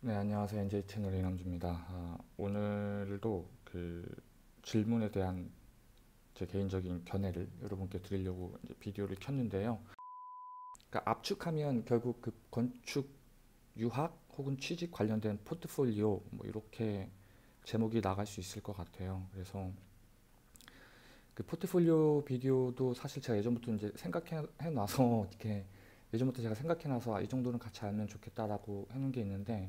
네, 안녕하세요. NJ 채널 이남주입니다. 오늘도 그 질문에 대한 제 개인적인 견해를 여러분께 드리려고 이제 비디오를 켰는데요. 그러니까 압축하면 결국 그 건축 유학 혹은 취직 관련된 포트폴리오 뭐 이렇게 제목이 나갈 수 있을 것 같아요. 그래서 그 포트폴리오 비디오도 사실 제가 예전부터 이제 생각해 놔서 이렇게 예전부터 제가 생각해 놔서 이 정도는 같이 알면 좋겠다라고 해놓은 게 있는데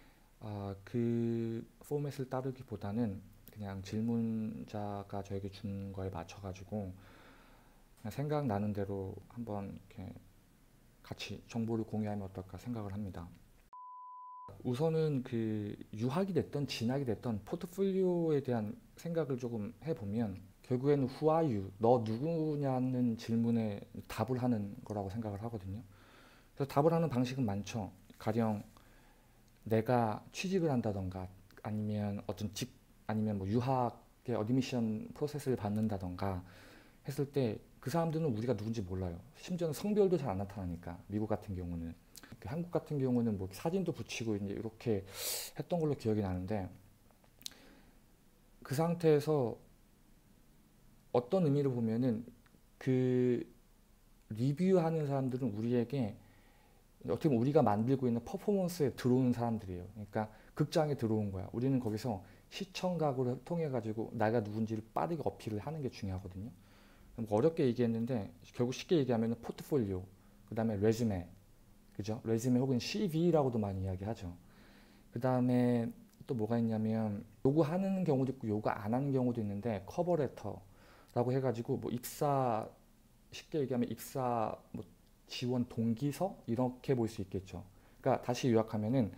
그 포맷을 따르기보다는 그냥 질문자가 저에게 준 거에 맞춰가지고 그냥 생각나는 대로 한번 이렇게 같이 정보를 공유하면 어떨까 생각을 합니다. 우선은 그 유학이 됐던 진학이 됐던 포트폴리오에 대한 생각을 조금 해보면 결국에는 Who are you? 너 누구냐는 질문에 답을 하는 거라고 생각을 하거든요. 그래서 답을 하는 방식은 많죠. 가령 내가 취직을 한다던가 아니면 아니면 뭐 유학의 어드미션 프로세스를 받는다던가 했을 때 그 사람들은 우리가 누군지 몰라요. 심지어는 성별도 잘 안 나타나니까 미국 같은 경우는 한국 같은 경우는 뭐 사진도 붙이고 이제 이렇게 했던 걸로 기억이 나는데 그 상태에서 어떤 의미로 보면은 그 리뷰하는 사람들은 우리에게 어떻게 보면 우리가 만들고 있는 퍼포먼스에 들어오는 사람들이에요. 그러니까 극장에 들어온 거야. 우리는 거기서 시청각을 통해 가지고 내가 누군지를 빠르게 어필을 하는 게 중요하거든요. 어렵게 얘기했는데 결국 쉽게 얘기하면 포트폴리오, 그다음에 레즈메, 그죠? 레즈메 혹은 CV라고도 많이 이야기하죠. 그다음에 또 뭐가 있냐면 요구하는 경우도 있고 요구 안 하는 경우도 있는데 커버레터라고 해가지고 뭐 입사 쉽게 얘기하면 입사 뭐 지원 동기서 이렇게 볼 수 있겠죠. 그러니까 다시 요약하면은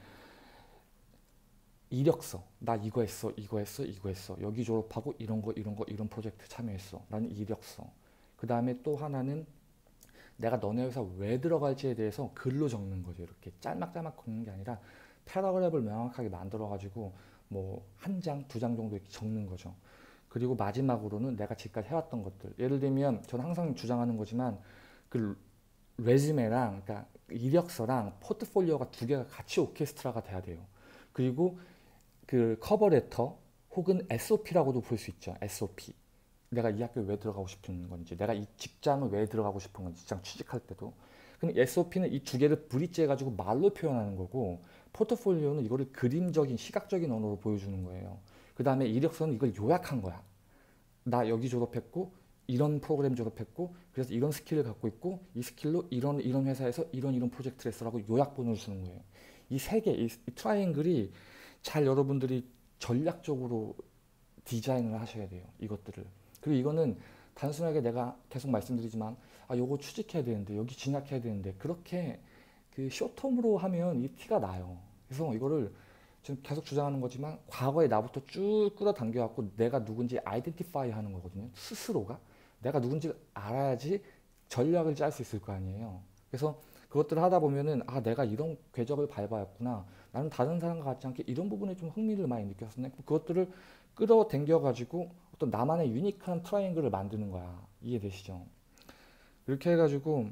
이력서 나 이거 했어 이거 했어 이거 했어 여기 졸업하고 이런 거 이런 거 이런 프로젝트 참여했어 라는 이력서. 그 다음에 또 하나는 내가 너네 회사 왜 들어갈지에 대해서 글로 적는 거죠. 이렇게 짤막짤막 적는 게 아니라 패러그래프를 명확하게 만들어 가지고 뭐 한 장, 두 장 정도 이렇게 적는 거죠. 그리고 마지막으로는 내가 지금까지 해왔던 것들. 예를 들면 저는 항상 주장하는 거지만 그 레즈메랑 그러니까 이력서랑 포트폴리오가 두 개가 같이 오케스트라가 돼야 돼요. 그리고 그 커버레터 혹은 SOP라고도 볼 수 있죠. SOP. 내가 이 학교에 왜 들어가고 싶은 건지, 내가 이 직장을 왜 들어가고 싶은 건지, 직장 취직할 때도. 근데 SOP는 이 두 개를 브릿지 해가지고 말로 표현하는 거고, 포트폴리오는 이거를 그림적인, 시각적인 언어로 보여주는 거예요. 그 다음에 이력서는 이걸 요약한 거야. 나 여기 졸업했고, 이런 프로그램 졸업했고, 그래서 이런 스킬을 갖고 있고, 이 스킬로 이런 회사에서 이런 프로젝트를 했어라고 요약본을 주는 거예요. 이 세 개, 이 트라이앵글이 잘 여러분들이 전략적으로 디자인을 하셔야 돼요. 이것들을. 그리고 이거는 단순하게 내가 계속 말씀드리지만 요거 취직해야 되는데 여기 진학해야 되는데 그렇게 그 쇼텀으로 하면 이 티가 나요. 그래서 이거를 지금 계속 주장하는 거지만 과거에 나부터 쭉 끌어당겨 갖고 내가 누군지 아이덴티파이 하는 거거든요. 스스로가 내가 누군지 알아야지 전략을 짤 수 있을 거 아니에요. 그래서 그것들을 하다 보면은 내가 이런 궤적을 밟아왔구나. 나는 다른 사람과 같지 않게 이런 부분에 좀 흥미를 많이 느꼈었네. 그것들을 끌어당겨 가지고 어떤 나만의 유니크한 트라이앵글을 만드는 거야. 이해되시죠? 이렇게 해가지고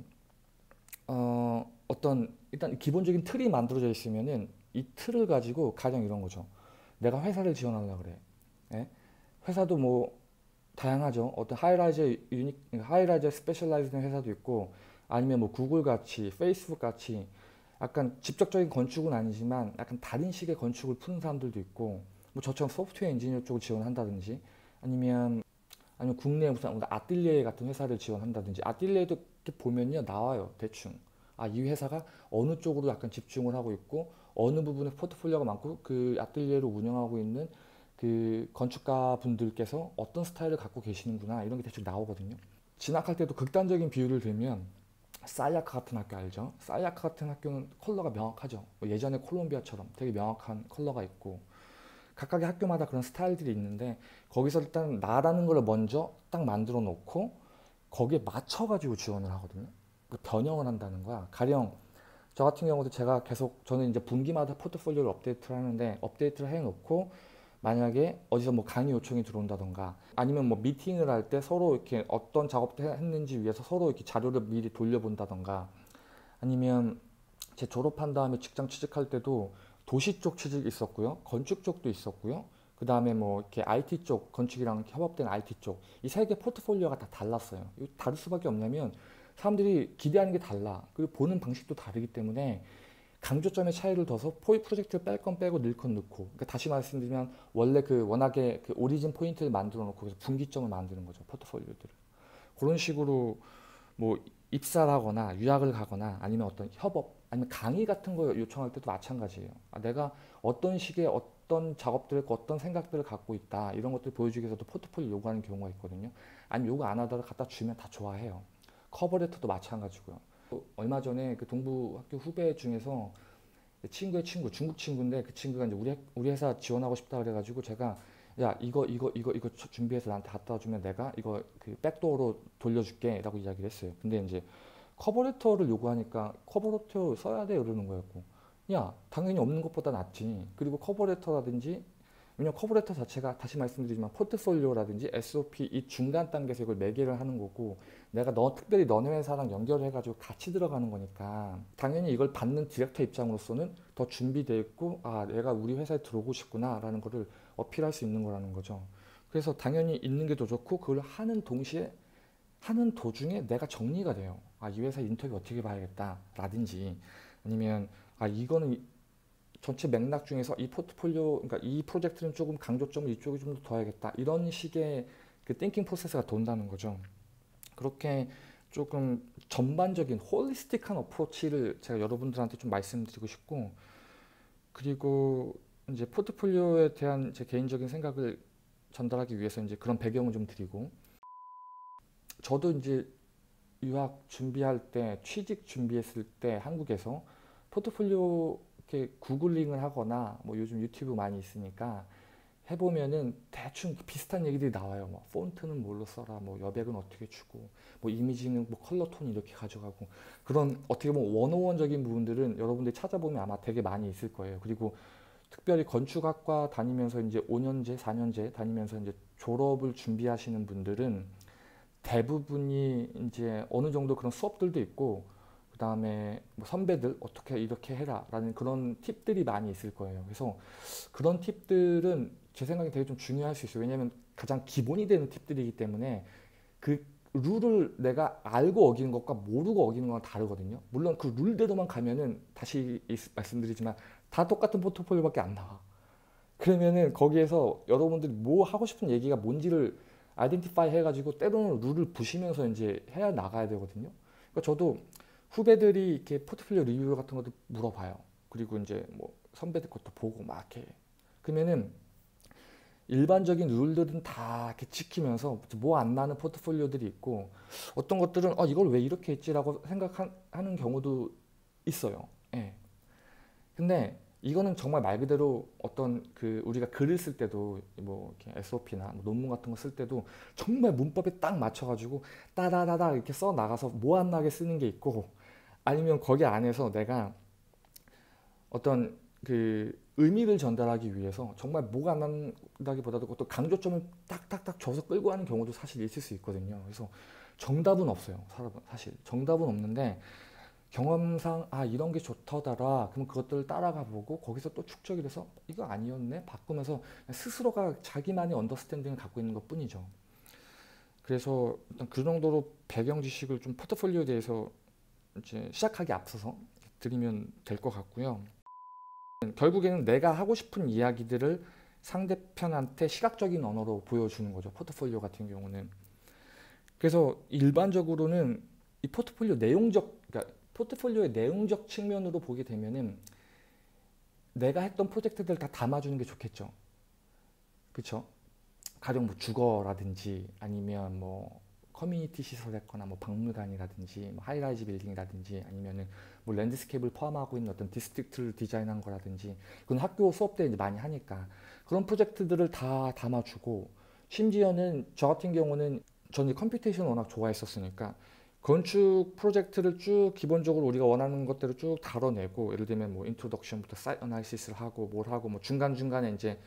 어떤 일단 기본적인 틀이 만들어져 있으면은 이 틀을 가지고 가령 이런 거죠. 내가 회사를 지원하려고 그래. 예? 회사도 뭐 다양하죠. 어떤 하이라이저 스페셜라이즈된 회사도 있고 아니면 뭐 구글 같이 페이스북 같이 약간 직접적인 건축은 아니지만 약간 다른 식의 건축을 푸는 사람들도 있고 뭐 저처럼 소프트웨어 엔지니어 쪽을 지원한다든지 아니면 국내 무슨 아뜰리에 같은 회사를 지원한다든지 아뜰리에도 이렇게 보면요 나와요 대충 이 회사가 어느 쪽으로 약간 집중을 하고 있고 어느 부분에 포트폴리오가 많고 그 아뜰리에를 운영하고 있는 그 건축가 분들께서 어떤 스타일을 갖고 계시는구나 이런 게 대충 나오거든요. 진학할 때도 극단적인 비유를 들면 사이아카 같은 학교 알죠? 사이아카 같은 학교는 컬러가 명확하죠. 뭐 예전에 콜롬비아처럼 되게 명확한 컬러가 있고 각각의 학교마다 그런 스타일들이 있는데 거기서 일단 나라는 걸 먼저 딱 만들어 놓고 거기에 맞춰가지고 지원을 하거든요. 그 변형을 한다는 거야. 가령 저 같은 경우도 제가 계속 저는 이제 분기마다 포트폴리오를 업데이트를 하는데 업데이트를 해놓고 만약에 어디서 뭐 강의 요청이 들어온다던가 아니면 뭐 미팅을 할 때 서로 이렇게 어떤 작업을 했는지 위해서 서로 이렇게 자료를 미리 돌려본다던가 아니면 제 졸업한 다음에 직장 취직할 때도 도시 쪽 취직이 있었고요. 건축 쪽도 있었고요. 그 다음에 뭐 이렇게 IT 쪽, 건축이랑 협업된 IT 쪽, 이 세 개 포트폴리오가 다 달랐어요. 이거 다를 수밖에 없냐면 사람들이 기대하는 게 달라. 그리고 보는 방식도 다르기 때문에 강조점의 차이를 둬서 프로젝트를 뺄 건 빼고 넣을 건 넣고. 그러니까 다시 말씀드리면 원래 그 워낙에 그 오리진 포인트를 만들어 놓고 그래서 분기점을 만드는 거죠. 포트폴리오들을. 그런 식으로 뭐 입사를 하거나 유학을 가거나 아니면 어떤 협업 아니면 강의 같은 거 요청할 때도 마찬가지예요. 내가 어떤 식의 어떤 작업들을 어떤 생각들을 갖고 있다 이런 것들 보여주기 위해서도 포트폴리오 요구하는 경우가 있거든요. 아니면 요구 안 하다가 갖다 주면 다 좋아해요. 커버레터도 마찬가지고요. 얼마 전에 그 동부 학교 후배 중에서 친구의 친구, 중국 친구인데 그 친구가 이제 우리 회사 지원하고 싶다 그래가지고 제가 야 이거 준비해서 나한테 갖다 주면 내가 이거 그 백도어로 돌려줄게라고 이야기를 했어요. 근데 이제 커버레터를 요구하니까 커버레터 써야 돼 이러는 거였고 야 당연히 없는 것보다 낫지. 그리고 커버레터라든지 왜냐면 커버레터 자체가 다시 말씀드리지만 포트폴리오라든지 SOP 이 중간 단계에서 이걸 매개를 하는 거고 내가 특별히 너네 회사랑 연결해가지고 같이 들어가는 거니까 당연히 이걸 받는 디렉터 입장으로서는 더 준비되어 있고 내가 우리 회사에 들어오고 싶구나 라는 거를 어필할 수 있는 거라는 거죠. 그래서 당연히 있는 게 더 좋고 그걸 하는 동시에 하는 도중에 내가 정리가 돼요. 이 회사 인터뷰 어떻게 봐야겠다 라든지 아니면 이거는 전체 맥락 중에서 이 포트폴리오, 그러니까 이 프로젝트는 조금 강조점을 이쪽에 좀 더 둬야겠다. 이런 식의 그 띵킹 프로세스가 돈다는 거죠. 그렇게 조금 전반적인 홀리스틱한 어프로치를 제가 여러분들한테 좀 말씀드리고 싶고, 그리고 이제 포트폴리오에 대한 제 개인적인 생각을 전달하기 위해서 이제 그런 배경을 좀 드리고, 저도 이제 유학 준비할 때, 취직 준비했을 때 한국에서 포트폴리오 이렇게 구글링을 하거나 뭐 요즘 유튜브 많이 있으니까 해보면은 대충 비슷한 얘기들이 나와요. 뭐 폰트는 뭘로 써라, 뭐 여백은 어떻게 주고, 뭐 이미지는 뭐 컬러 톤 이렇게 가져가고 그런 어떻게 보면 원어원적인 부분들은 여러분들이 찾아보면 아마 되게 많이 있을 거예요. 그리고 특별히 건축학과 다니면서 이제 5년제, 4년제 다니면서 이제 졸업을 준비하시는 분들은 대부분이 이제 어느 정도 그런 수업들도 있고 그 다음에 뭐 선배들 어떻게 이렇게 해라 라는 그런 팁들이 많이 있을 거예요. 그래서 그런 팁들은 제 생각에 되게 좀 중요할 수 있어요. 왜냐하면 가장 기본이 되는 팁들이기 때문에 그 룰을 내가 알고 어기는 것과 모르고 어기는 거랑 다르거든요. 물론 그 룰대로만 가면은 다시 말씀드리지만 다 똑같은 포트폴리오밖에 안 나와. 그러면은 거기에서 여러분들이 뭐 하고 싶은 얘기가 뭔지를 아이덴티파이 해가지고 때로는 룰을 부시면서 이제 해야 나가야 되거든요. 그러니까 저도 후배들이 이렇게 포트폴리오 리뷰 같은 것도 물어봐요. 그리고 이제 뭐 선배들 것도 보고 막 이렇게. 그러면은 일반적인 룰들은 다 이렇게 지키면서 뭐 안 나는 포트폴리오들이 있고 어떤 것들은 이걸 왜 이렇게 했지라고 생각하는 경우도 있어요. 예. 근데 이거는 정말 말 그대로 어떤 그 우리가 글을 쓸 때도 뭐 이렇게 SOP나 뭐 논문 같은 거 쓸 때도 정말 문법에 딱 맞춰가지고 따다다다 이렇게 써 나가서 뭐 안 나게 쓰는 게 있고 아니면 거기 안에서 내가 어떤 그 의미를 전달하기 위해서 정말 뭐가 안 난다기보다도 또 강조점을 딱딱딱 줘서 끌고 가는 경우도 사실 있을 수 있거든요. 그래서 정답은 없어요. 사실 정답은 없는데 경험상 이런 게 좋더라. 그럼 그것들을 따라가 보고 거기서 또 축적이 돼서 이거 아니었네 바꾸면서 스스로가 자기만의 언더스탠딩을 갖고 있는 것 뿐이죠. 그래서 일단 그 정도로 배경 지식을 좀 포트폴리오에 대해서 이제 시작하기 앞서서 드리면 될 것 같고요. 결국에는 내가 하고 싶은 이야기들을 상대편한테 시각적인 언어로 보여주는 거죠. 포트폴리오 같은 경우는. 그래서 일반적으로는 이 포트폴리오 그러니까 포트폴리오의 내용적 측면으로 보게 되면은 내가 했던 프로젝트들 다 담아주는 게 좋겠죠. 그렇죠? 가령 뭐 주거라든지 아니면 뭐 커뮤니티 시설했거나 뭐 박물관이라든지 뭐 하이라이즈 빌딩이라든지 아니면은 뭐 랜드스케이프를 포함하고 있는 어떤 디스트릭트를 디자인한 거라든지 그건 학교 수업 때 이제 많이 하니까 그런 프로젝트들을 다 담아주고 심지어는 저 같은 경우는 저는 컴퓨테이션 워낙 좋아했었으니까 건축 프로젝트를 쭉 기본적으로 우리가 원하는 것대로 쭉 다뤄내고 예를 들면 뭐 인트로덕션부터 사이트 어나리시스를 하고 뭘 하고 뭐 중간중간에 이제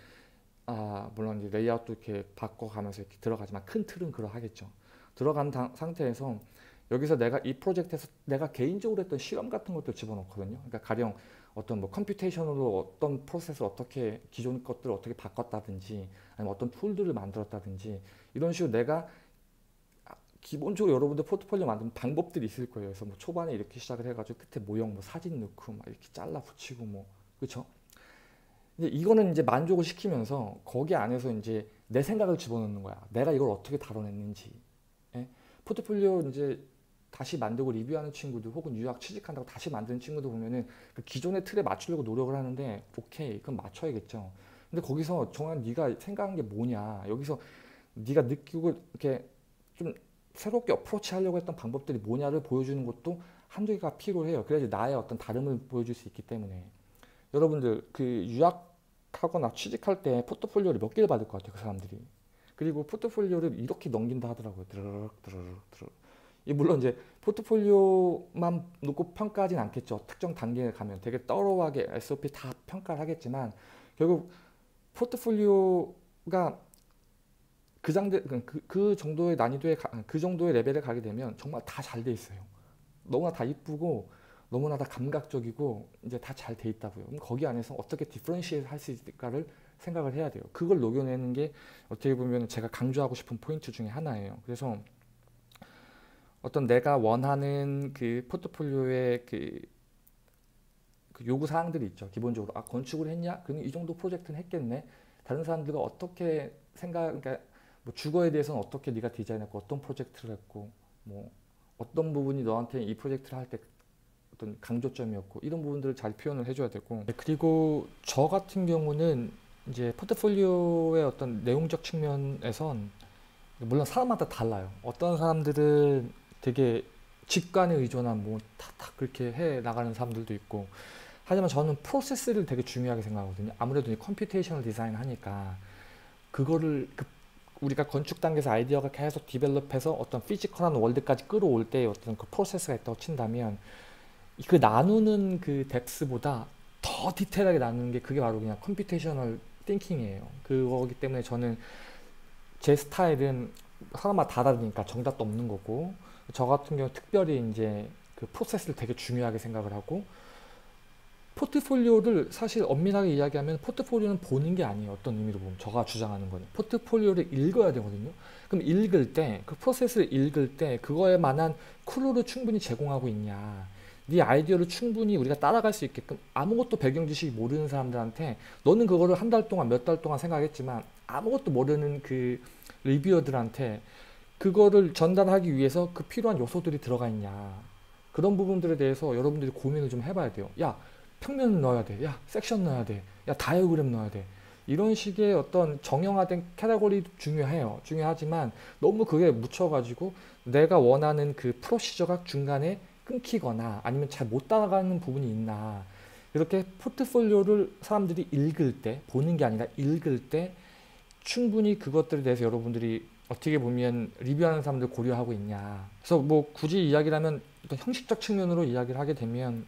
물론 이제 레이아웃도 이렇게 바꿔가면서 이렇게 들어가지만 큰 틀은 그러하겠죠. 들어간 상태에서 여기서 내가 이 프로젝트에서 내가 개인적으로 했던 실험 같은 것도 집어넣거든요. 그러니까 가령 어떤 뭐 컴퓨테이션으로 어떤 프로세스를 어떻게 기존 것들을 어떻게 바꿨다든지 아니면 어떤 툴들을 만들었다든지 이런 식으로 내가 기본적으로 여러분들 포트폴리오 만드는 방법들이 있을 거예요. 그래서 뭐 초반에 이렇게 시작을 해가지고 끝에 모형 뭐 사진 넣고 막 이렇게 잘라 붙이고 뭐 그렇죠? 이제 이거는 이제 만족을 시키면서 거기 안에서 이제 내 생각을 집어넣는 거야. 내가 이걸 어떻게 다뤄냈는지. 예? 포트폴리오 이제 다시 만들고 리뷰하는 친구들 혹은 유학 취직한다고 다시 만드는 친구들 보면은 그 기존의 틀에 맞추려고 노력을 하는데 오케이 그럼 맞춰야겠죠. 근데 거기서 정말 네가 생각한 게 뭐냐 여기서 네가 느끼고 이렇게 좀 새롭게 어프로치 하려고 했던 방법들이 뭐냐를 보여주는 것도 한두 개가 필요해요. 그래야지 나의 어떤 다름을 보여줄 수 있기 때문에 여러분들 그 유학하거나 취직할 때 포트폴리오를 몇 개를 받을 것 같아요 그 사람들이. 그리고 포트폴리오를 이렇게 넘긴다 하더라고요. 드르륵 드르륵 드르륵. 물론 이제 포트폴리오만 놓고 평가하진 않겠죠. 특정 단계에 가면 되게 떨어하게 SOP 다 평가를 하겠지만 결국 포트폴리오가 그 정도의 난이도의 그 정도의 레벨에 가게 되면 정말 다 잘 돼 있어요. 너무나 다 이쁘고 너무나 다 감각적이고 이제 다 잘 돼 있다고요. 그럼 거기 안에서 어떻게 디퍼런시에이트 할 수 있을까를 생각을 해야 돼요. 그걸 녹여내는 게 어떻게 보면 제가 강조하고 싶은 포인트 중에 하나예요. 그래서 어떤 내가 원하는 그 포트폴리오의 그 요구 사항들이 있죠. 기본적으로 아 건축을 했냐? 그러면 이 정도 프로젝트는 했겠네. 다른 사람들과 어떻게 그러니까 뭐 주거에 대해서는 어떻게 네가 디자인했고 어떤 프로젝트를 했고 뭐 어떤 부분이 너한테 이 프로젝트를 할 때 어떤 강조점이었고 이런 부분들을 잘 표현을 해줘야 되고 그리고 저 같은 경우는 이제 포트폴리오의 어떤 내용적 측면에선 물론 사람마다 달라요. 어떤 사람들은 되게 직관에 의존한 뭐 탁탁 그렇게 해 나가는 사람들도 있고 하지만 저는 프로세스를 되게 중요하게 생각하거든요. 아무래도 컴퓨테이셔널 디자인 하니까 그거를 우리가 건축 단계에서 아이디어가 계속 디벨롭해서 어떤 피지컬한 월드까지 끌어올 때 어떤 그 프로세스가 있다고 친다면 그 나누는 그 뎁스보다 더 디테일하게 나누는 게 그게 바로 그냥 컴퓨테이셔널 띵킹이에요. 그거기 때문에 저는 제 스타일은 사람마다 다르니까 정답도 없는 거고 저 같은 경우 특별히 이제 그 프로세스를 되게 중요하게 생각을 하고 포트폴리오를 사실 엄밀하게 이야기하면 포트폴리오는 보는 게 아니에요. 어떤 의미로 보면 제가 주장하는 거는 포트폴리오를 읽어야 되거든요. 그럼 읽을 때 그 프로세스를 읽을 때 그거에 만한 클루를 충분히 제공하고 있냐 네 아이디어를 충분히 우리가 따라갈 수 있게끔 아무것도 배경 지식이 모르는 사람들한테 너는 그거를 한 달 동안 몇 달 동안 생각했지만 아무것도 모르는 그 리뷰어들한테 그거를 전달하기 위해서 그 필요한 요소들이 들어가 있냐 그런 부분들에 대해서 여러분들이 고민을 좀 해봐야 돼요. 야 평면을 넣어야 돼. 야 섹션 넣어야 돼. 야 다이어그램 넣어야 돼. 이런 식의 어떤 정형화된 카테고리도 중요해요. 중요하지만 너무 그게 묻혀가지고 내가 원하는 그 프로시저가 중간에 끊기거나 아니면 잘 못 따라가는 부분이 있나 이렇게 포트폴리오를 사람들이 읽을 때 보는 게 아니라 읽을 때 충분히 그것들에 대해서 여러분들이 어떻게 보면 리뷰하는 사람들 고려하고 있냐 그래서 뭐 굳이 이야기를 하면 어떤 형식적 측면으로 이야기를 하게 되면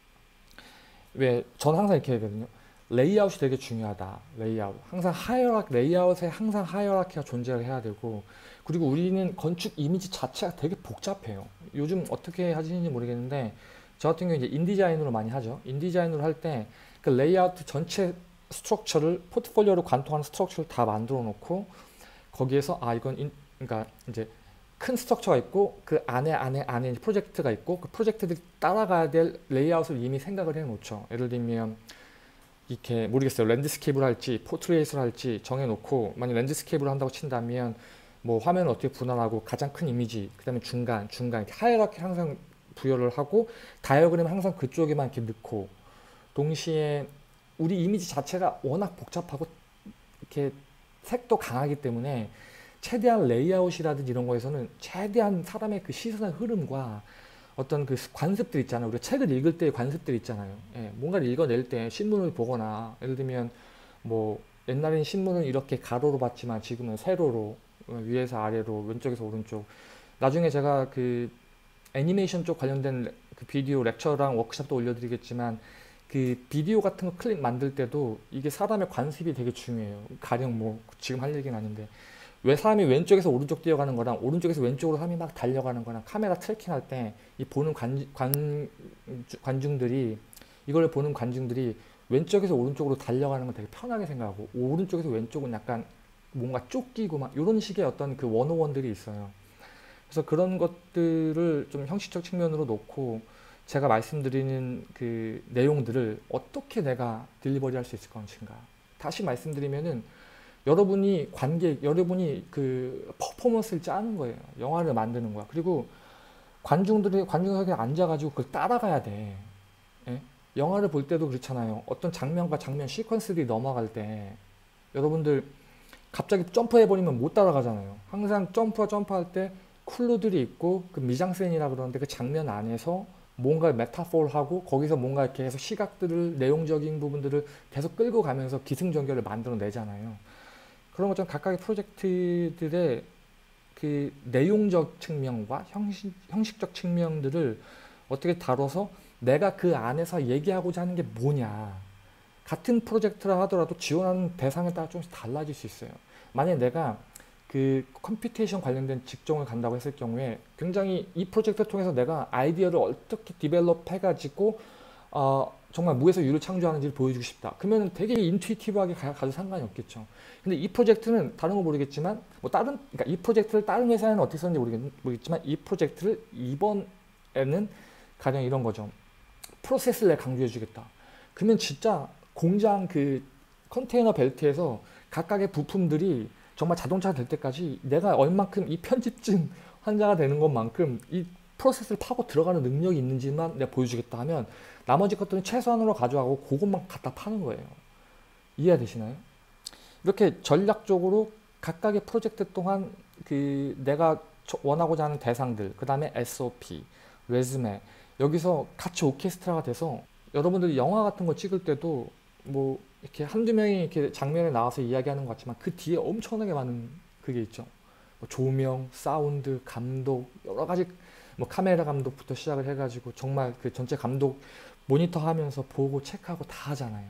왜 저는 항상 이렇게 하거든요. 레이아웃이 되게 중요하다. 레이아웃. 항상 레이아웃에 항상 하이어라키가 존재를 해야 되고 그리고 우리는 건축 이미지 자체가 되게 복잡해요. 요즘 어떻게 하시는지 모르겠는데 저 같은 경우 이제 인디자인으로 많이 하죠. 인디자인으로 할 때 그 레이아웃 전체 스트럭처를 포트폴리오로 관통하는 스트럭처를 다 만들어 놓고 거기에서 그러니까 이제 큰 스트럭처가 있고 그 안에 프로젝트가 있고 그 프로젝트들이 따라가야 될 레이아웃을 이미 생각을 해 놓죠. 예를 들면 이렇게 모르겠어요. 랜드스케이프를 할지 포트레이트를 할지 정해놓고 만약 랜드스케이프를 한다고 친다면 뭐 화면을 어떻게 분할하고 가장 큰 이미지 그 다음에 중간 이렇게 하이라키 항상 부여를 하고 다이어그램 항상 그쪽에만 이렇게 넣고 동시에 우리 이미지 자체가 워낙 복잡하고 이렇게 색도 강하기 때문에 최대한 레이아웃이라든지 이런 거에서는 최대한 사람의 그 시선의 흐름과 어떤 그 관습들 있잖아요. 우리가 책을 읽을 때의 관습들 있잖아요. 예, 뭔가를 읽어낼 때 신문을 보거나 예를 들면 뭐 옛날엔 신문을 이렇게 가로로 봤지만 지금은 세로로 위에서 아래로 왼쪽에서 오른쪽 나중에 제가 그 애니메이션 쪽 관련된 그 비디오 렉처랑 워크숍도 올려드리겠지만 그 비디오 같은 거 클립 만들 때도 이게 사람의 관습이 되게 중요해요. 가령 뭐 지금 할 얘기는 아닌데 왜 사람이 왼쪽에서 오른쪽 뛰어가는 거랑 오른쪽에서 왼쪽으로 사람이 막 달려가는 거랑 카메라 트래킹할 때 이 보는 관중들이 이걸 보는 관중들이 왼쪽에서 오른쪽으로 달려가는 건 되게 편하게 생각하고 오른쪽에서 왼쪽은 약간 뭔가 쫓기고 막 이런 식의 어떤 그 원오원들이 있어요. 그래서 그런 것들을 좀 형식적 측면으로 놓고 제가 말씀드리는 그 내용들을 어떻게 내가 딜리버리 할 수 있을 것인가. 다시 말씀드리면은 여러분이 관객, 여러분이 그 퍼포먼스를 짜는 거예요. 영화를 만드는 거야. 그리고 관중들이 관중석에 앉아가지고 그걸 따라가야 돼. 예? 영화를 볼 때도 그렇잖아요. 어떤 장면과 장면 시퀀스들이 넘어갈 때 여러분들 갑자기 점프해버리면 못 따라가잖아요. 항상 점프와 점프할 때 쿨루들이 있고 그 미장센이라 그러는데 그 장면 안에서 뭔가 메타포를 거기서 뭔가 이렇게 해서 시각들을 내용적인 부분들을 계속 끌고 가면서 기승전결을 만들어 내잖아요. 그런 것처럼 각각의 프로젝트들의 그 내용적 측면과 형식적 측면들을 어떻게 다뤄서 내가 그 안에서 얘기하고자 하는 게 뭐냐. 같은 프로젝트라 하더라도 지원하는 대상에 따라 조금씩 달라질 수 있어요. 만약에 내가 그 컴퓨테이션 관련된 직종을 간다고 했을 경우에 굉장히 이 프로젝트를 통해서 내가 아이디어를 어떻게 디벨롭 해가지고 정말 무에서 유를 창조하는지를 보여주고 싶다. 그러면 되게 인투이티브하게 가도 상관이 없겠죠. 근데 이 프로젝트는 다른 거 모르겠지만 그러니까 이 프로젝트를 다른 회사에는 어떻게 썼는지 모르겠지만 이 프로젝트를 이번에는 가령 이런 거죠. 프로세스를 내가 강조해 주겠다. 그러면 진짜 공장 그 컨테이너 벨트에서 각각의 부품들이 정말 자동차가 될 때까지 내가 얼만큼 이 편집증 환자가 되는 것만큼 이 프로세스를 파고 들어가는 능력이 있는지만 내가 보여주겠다 하면 나머지 것들은 최소한으로 가져가고 그것만 갖다 파는 거예요. 이해되시나요? 이렇게 전략적으로 각각의 프로젝트 동안 그 내가 원하고자 하는 대상들, 그 다음에 SOP, 레즈메 여기서 같이 오케스트라가 돼서 여러분들이 영화 같은 거 찍을 때도 뭐 이렇게 한두 명이 이렇게 장면에 나와서 이야기하는 것 같지만 그 뒤에 엄청나게 많은 그게 있죠. 뭐 조명, 사운드, 감독 여러 가지 뭐 카메라 감독부터 시작을 해가지고 정말 그 전체 감독 모니터하면서 보고 체크하고 다 하잖아요.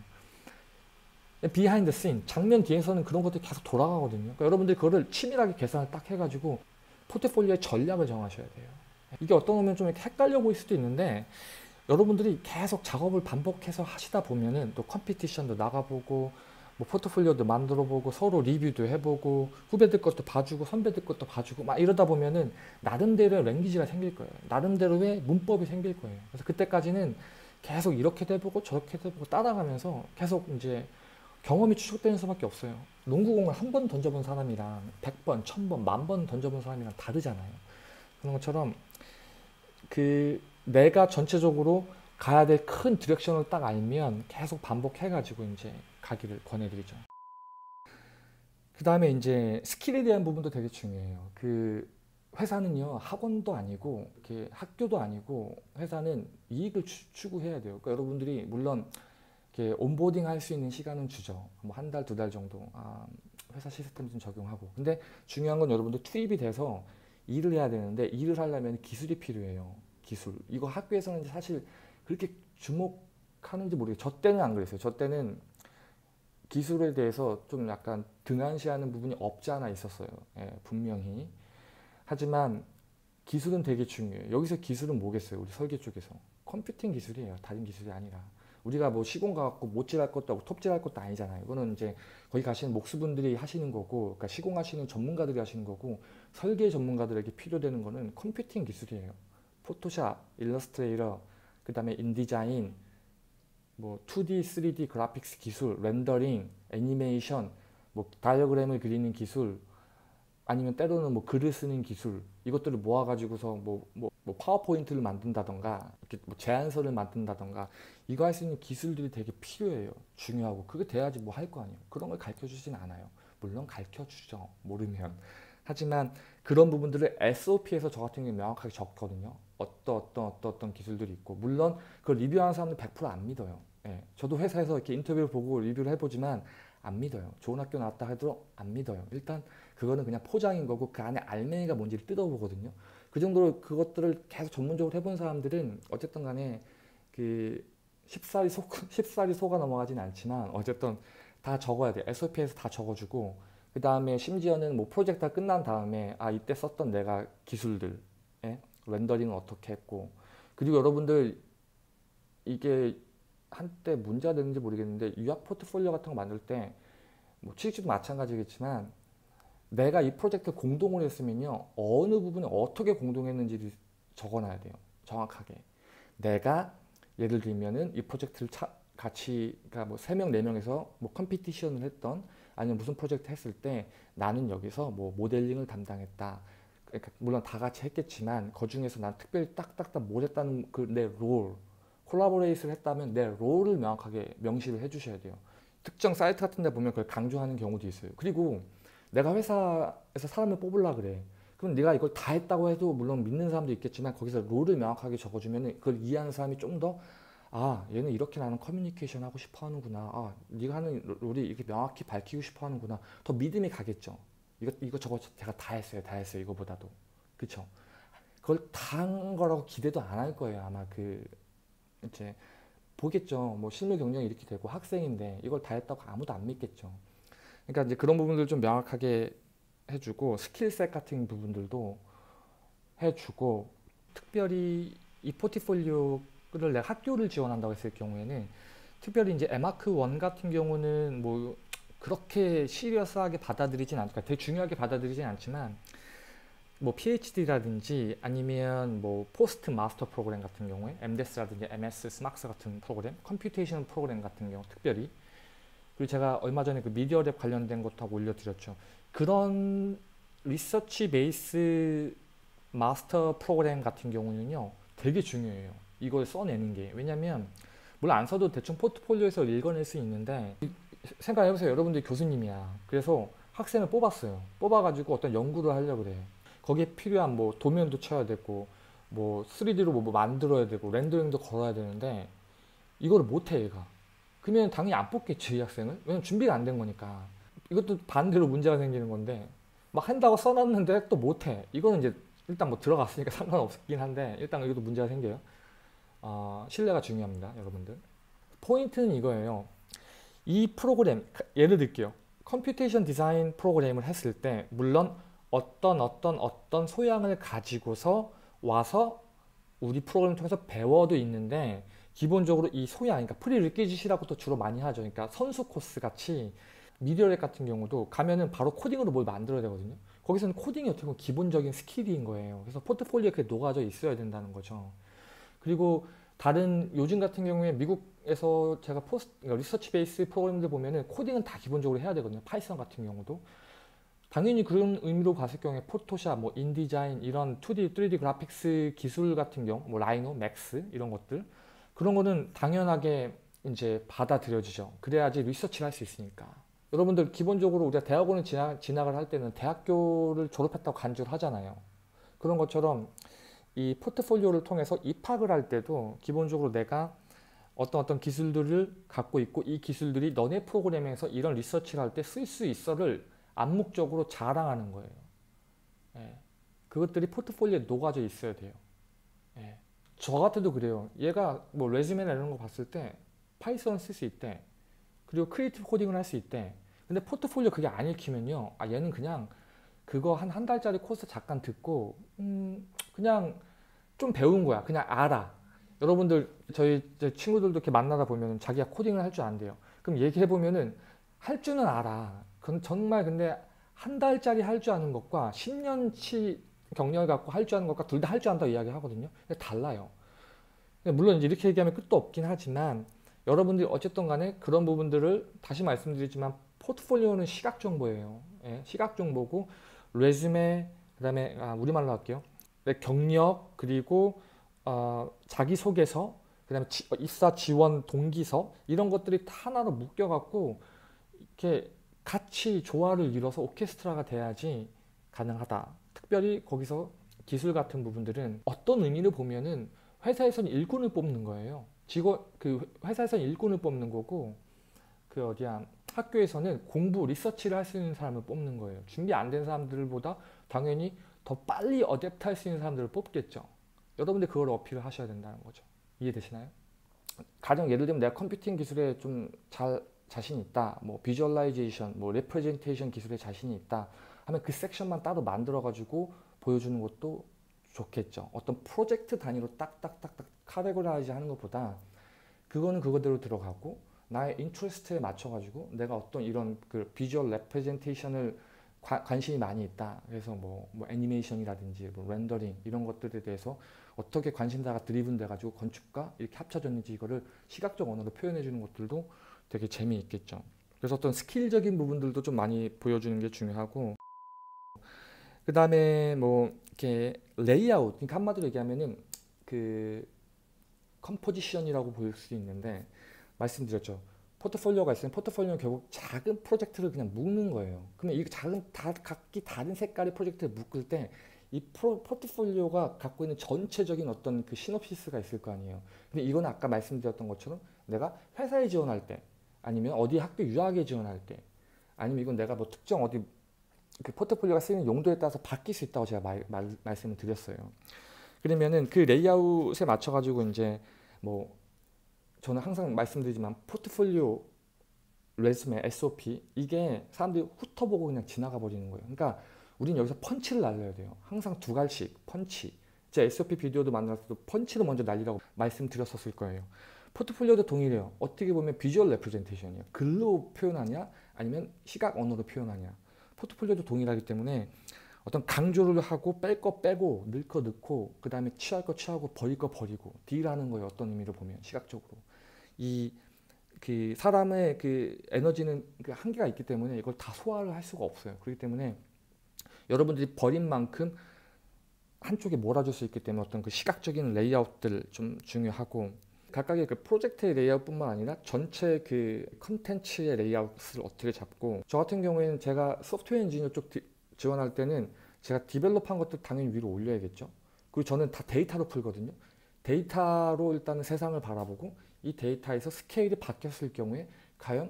비하인드 씬 장면 뒤에서는 그런 것들이 계속 돌아가거든요. 그러니까 여러분들이 그거를 치밀하게 계산을 딱 해가지고 포트폴리오의 전략을 정하셔야 돼요. 이게 어떤 보면 좀 이렇게 헷갈려 보일 수도 있는데 여러분들이 계속 작업을 반복해서 하시다 보면은 또 컴피티션도 나가보고 뭐 포트폴리오도 만들어보고 서로 리뷰도 해보고 후배들 것도 봐주고 선배들 것도 봐주고 막 이러다 보면은 나름대로의 랭귀지가 생길 거예요. 나름대로의 문법이 생길 거예요. 그래서 그때까지는 계속 이렇게도 해보고 저렇게도 해보고 따라가면서 계속 이제 경험이 축적되는 수밖에 없어요. 농구공을 한 번 던져본 사람이랑 100번, 1000번, 10,000번 던져본 사람이랑 다르잖아요. 그런 것처럼 그 내가 전체적으로 가야 될 큰 디렉션을 딱 알면 계속 반복해가지고 이제 가기를 권해드리죠. 그 다음에 이제 스킬에 대한 부분도 되게 중요해요. 그 회사는요 학원도 아니고 이렇게 학교도 아니고 회사는 이익을 추구해야 돼요. 그러니까 여러분들이 물론 이렇게 온보딩 할 수 있는 시간은 주죠. 뭐 한 달, 두 달 정도 회사 시스템 좀 적용하고. 근데 중요한 건 여러분들 투입이 돼서 일을 해야 되는데 일을 하려면 기술이 필요해요. 기술. 이거 학교에서는 사실 그렇게 주목하는지 모르겠어요. 저 때는 안 그랬어요. 저 때는 기술에 대해서 좀 약간 등한시하는 부분이 없지 않아 있었어요. 예, 분명히. 하지만 기술은 되게 중요해요. 여기서 기술은 뭐겠어요? 우리 설계 쪽에서. 컴퓨팅 기술이에요. 다른 기술이 아니라. 우리가 뭐 시공 가갖고 못질할 것도 하고 톱질할 것도 아니잖아요. 이거는 이제 거기 가시는 목수분들이 하시는 거고, 그러니까 시공하시는 전문가들이 하시는 거고, 설계 전문가들에게 필요되는 거는 컴퓨팅 기술이에요. 포토샵, 일러스트레이터, 그 다음에 인디자인, 뭐 2D, 3D 그래픽스 기술, 렌더링, 애니메이션, 뭐 다이어그램을 그리는 기술, 아니면 때로는 뭐 글을 쓰는 기술, 이것들을 모아가지고서 뭐 파워포인트를 만든다던가 이렇게 뭐 제안서를 만든다던가 이거 할 수 있는 기술들이 되게 필요해요. 중요하고 그게 돼야지 뭐 할 거 아니에요. 그런 걸 가르쳐 주진 않아요. 물론 가르쳐 주죠. 모르면. 하지만 그런 부분들을 SOP에서 저 같은 경우에 명확하게 적거든요. 어떤 기술들이 있고 물론 그걸 리뷰하는 사람들 100%안 믿어요. 예, 저도 회사에서 이렇게 인터뷰를 보고 리뷰를 해보지만 안 믿어요. 좋은 학교 나왔다 해도 안 믿어요. 일단 그거는 그냥 포장인 거고 그 안에 알맹이가 뭔지를 뜯어보거든요. 그 정도로 그것들을 계속 전문적으로 해본 사람들은 어쨌든 간에 그 쉽사리 속아 넘어가진 않지만 어쨌든 다 적어야 돼. SOP에서 다 적어주고 그 다음에 심지어는 뭐 프로젝트가 끝난 다음에 이때 썼던 내가 기술들 렌더링은 어떻게 했고 그리고 여러분들 이게 한때 문제가 되는지 모르겠는데 유학 포트폴리오 같은 거 만들 때 뭐 취직도 마찬가지겠지만 내가 이 프로젝트를 공동으로 했으면요 어느 부분에 어떻게 공동했는지를 적어놔야 돼요. 정확하게 내가 예를 들면은 이 프로젝트를 같이 그러니까 뭐 3명 4명에서 뭐 컴피티션을 했던 아니면 무슨 프로젝트 했을 때 나는 여기서 뭐 모델링을 담당했다. 그러니까 물론 다 같이 했겠지만 그 중에서 난 특별히 딱딱딱 뭘 했다는 그 내 롤, 콜라보레이트를 했다면 내 롤을 명확하게 명시를 해주셔야 돼요. 특정 사이트 같은 데 보면 그걸 강조하는 경우도 있어요. 그리고 내가 회사에서 사람을 뽑으려 그래. 그럼 네가 이걸 다 했다고 해도 물론 믿는 사람도 있겠지만 거기서 롤을 명확하게 적어주면 그걸 이해하는 사람이 좀 더 아 얘는 이렇게 나는 커뮤니케이션 하고 싶어 하는구나. 아 네가 하는 롤이 이렇게 명확히 밝히고 싶어 하는구나. 더 믿음이 가겠죠. 이거 저거 제가 다 했어요. 다 했어요. 이거보다도. 그쵸? 그걸 다 한 거라고 기대도 안 할 거예요. 아마 그 이제 보겠죠. 뭐 실무 경력이 이렇게 되고 학생인데 이걸 다 했다고 아무도 안 믿겠죠. 그러니까 이제 그런 부분들 좀 명확하게 해주고 스킬셋 같은 부분들도 해주고 특별히 이 포트폴리오를 내가 학교를 지원한다고 했을 경우에는 특별히 이제 에마크 1 같은 경우는 뭐 그렇게 시리어스하게 받아들이진 않을까 되게 중요하게 받아들이진 않지만 뭐 PhD라든지 아니면 뭐 포스트 마스터 프로그램 같은 경우에 MDES라든지 MS, 스막스 같은 프로그램, 컴퓨테이션 프로그램 같은 경우 특별히 그리고 제가 얼마 전에 그 미디어랩 관련된 것하고 올려드렸죠. 그런 리서치 베이스 마스터 프로그램 같은 경우는요 되게 중요해요. 이걸 써내는 게 왜냐면 물론 안 써도 대충 포트폴리오에서 읽어낼 수 있는데 생각해보세요. 여러분들이 교수님이야. 그래서 학생을 뽑았어요. 뽑아가지고 어떤 연구를 하려고 그래. 거기에 필요한 뭐 도면도 쳐야 되고 뭐 3D로 뭐 만들어야 되고 렌더링도 걸어야 되는데 이거를 못해 얘가. 그러면 당연히 안 뽑겠지 이 학생을. 왜냐면 준비가 안 된 거니까. 이것도 반대로 문제가 생기는 건데 막 한다고 써놨는데 또 못해. 이거는 이제 일단 뭐 들어갔으니까 상관없긴 한데 일단 이것도 문제가 생겨요. 신뢰가 중요합니다 여러분들. 포인트는 이거예요. 이 프로그램 예를 들게요. 컴퓨테이션 디자인 프로그램을 했을 때 물론 어떤 소양을 가지고서 와서 우리 프로그램을 통해서 배워도 있는데 기본적으로 이 소양, 그러니까 프리리퀴짓이라고 또 주로 많이 하죠. 그러니까 선수 코스 같이 미디어랩 같은 경우도 가면은 바로 코딩으로 뭘 만들어야 되거든요. 거기서는 코딩이 어떻게 보면 기본적인 스킬인 거예요. 그래서 포트폴리오에 그게 녹아져 있어야 된다는 거죠. 그리고 다른 요즘 같은 경우에 미국에서 제가 그러니까 리서치 베이스 프로그램들 보면은 코딩은 다 기본적으로 해야 되거든요. 파이썬 같은 경우도. 당연히 그런 의미로 봤을 경우에 포토샵, 뭐 인디자인 이런 2D, 3D 그래픽스 기술 같은 경우, 뭐 라이노, 맥스 이런 것들 그런 거는 당연하게 이제 받아들여지죠. 그래야지 리서치를 할 수 있으니까. 여러분들 기본적으로 우리가 대학원을 진학을 할 때는 대학교를 졸업했다고 간주를 하잖아요. 그런 것처럼 이 포트폴리오를 통해서 입학을 할 때도 기본적으로 내가 어떤 기술들을 갖고 있고 이 기술들이 너네 프로그램에서 이런 리서치를 할 때 쓸 수 있어를 암묵적으로 자랑하는 거예요. 예. 그것들이 포트폴리오에 녹아져 있어야 돼요. 예. 저 같아도 그래요. 얘가 뭐 레즈메나 이런 거 봤을 때 파이썬 쓸 수 있대. 그리고 크리에이티브 코딩을 할 수 있대. 근데 포트폴리오 그게 안 읽히면요. 아 얘는 그냥 그거 한 달짜리 코스 잠깐 듣고 그냥 좀 배운 거야. 그냥 알아. 여러분들 저희 친구들도 이렇게 만나다 보면 자기가 코딩을 할 줄 안대요. 그럼 얘기해 보면은 할 줄은 알아. 그건 정말 근데 한 달짜리 할 줄 아는 것과 10년치 경력을 갖고 할 줄 아는 것과 둘 다 할 줄 안다고 이야기하거든요. 근데 달라요. 물론 이제 이렇게 얘기하면 끝도 없긴 하지만 여러분들이 어쨌든 간에 그런 부분들을 다시 말씀드리지만 포트폴리오는 시각 정보예요. 예, 시각 정보고 레즈메 그다음에 우리말로 할게요. 경력 그리고 자기소개서 그다음에 입사 지원 동기서 이런 것들이 다 하나로 묶여갖고 이렇게 같이 조화를 이뤄서 오케스트라가 돼야지 가능하다. 특별히 거기서 기술 같은 부분들은 어떤 의미를 보면은 회사에서는 일꾼을 뽑는 거예요. 그 회사에서는 일꾼을 뽑는 거고 그 어디야 학교에서는 공부 리서치를 할 수 있는 사람을 뽑는 거예요. 준비 안 된 사람들보다 당연히 더 빨리 어댑트 할 수 있는 사람들을 뽑겠죠. 여러분들 그걸 어필을 하셔야 된다는 거죠. 이해되시나요? 가령 예를 들면 내가 컴퓨팅 기술에 좀 자신 있다. 뭐 비주얼라이제이션, 뭐 레프레젠테이션 기술에 자신이 있다. 하면 그 섹션만 따로 만들어 가지고 보여주는 것도 좋겠죠. 어떤 프로젝트 단위로 딱딱딱딱 카테고라이즈 하는 것보다 그거는 그거대로 들어가고 나의 인트레스트에 맞춰가지고 내가 어떤 이런 그 비주얼 레프레젠테이션을 관심이 많이 있다. 그래서 뭐 애니메이션이라든지 뭐 렌더링 이런 것들에 대해서 어떻게 관심사가 드리븐 돼가지고 건축과 이렇게 합쳐졌는지 이거를 시각적 언어로 표현해 주는 것들도 되게 재미있겠죠. 그래서 어떤 스킬적인 부분들도 좀 많이 보여주는 게 중요하고, 그 다음에 뭐 이렇게 레이아웃, 그러니까 한마디로 얘기하면은 그 컴포지션이라고 볼 수 있는데, 말씀드렸죠. 포트폴리오가 있으면 포트폴리오는 결국 작은 프로젝트를 그냥 묶는 거예요. 그러면 이 작은 각기 다른 색깔의 프로젝트를 묶을 때 이 포트폴리오가 갖고 있는 전체적인 어떤 그 시놉시스가 있을 거 아니에요. 근데 이건 아까 말씀드렸던 것처럼 내가 회사에 지원할 때, 아니면 어디 학교 유학에 지원할 때, 아니면 이건 내가 뭐 특정 어디 그 포트폴리오가 쓰이는 용도에 따라서 바뀔 수 있다고 제가 말씀을 드렸어요. 그러면은 그 레이아웃에 맞춰가지고 이제 뭐 저는 항상 말씀드리지만 포트폴리오, 레즈메, SOP 이게 사람들이 훑어보고 그냥 지나가 버리는 거예요. 그러니까 우린 여기서 펀치를 날려야 돼요. 항상 두 갈씩 펀치. 제 SOP 비디오도 만났을 때 펀치로 먼저 날리라고 말씀드렸었을 거예요. 포트폴리오도 동일해요. 어떻게 보면 비주얼 레프레젠테이션이에요. 글로 표현하냐 아니면 시각 언어로 표현하냐. 포트폴리오도 동일하기 때문에 어떤 강조를 하고 뺄 거 빼고 넣을 거 넣고 그 다음에 취할 거 취하고 버릴 거 버리고 딜하는 거예요. 어떤 의미로 보면 시각적으로. 이 그 사람의 그 에너지는 그 한계가 있기 때문에 이걸 다 소화를 할 수가 없어요. 그렇기 때문에 여러분들이 버린 만큼 한쪽에 몰아줄 수 있기 때문에 어떤 그 시각적인 레이아웃들 좀 중요하고, 각각의 그 프로젝트의 레이아웃뿐만 아니라 전체 그 컨텐츠의 레이아웃을 어떻게 잡고, 저 같은 경우에는 제가 소프트웨어 엔지니어 쪽 지원할 때는 제가 디벨롭한 것도 당연히 위로 올려야겠죠. 그리고 저는 다 데이터로 풀거든요. 데이터로 일단은 세상을 바라보고 이 데이터에서 스케일이 바뀌었을 경우에 과연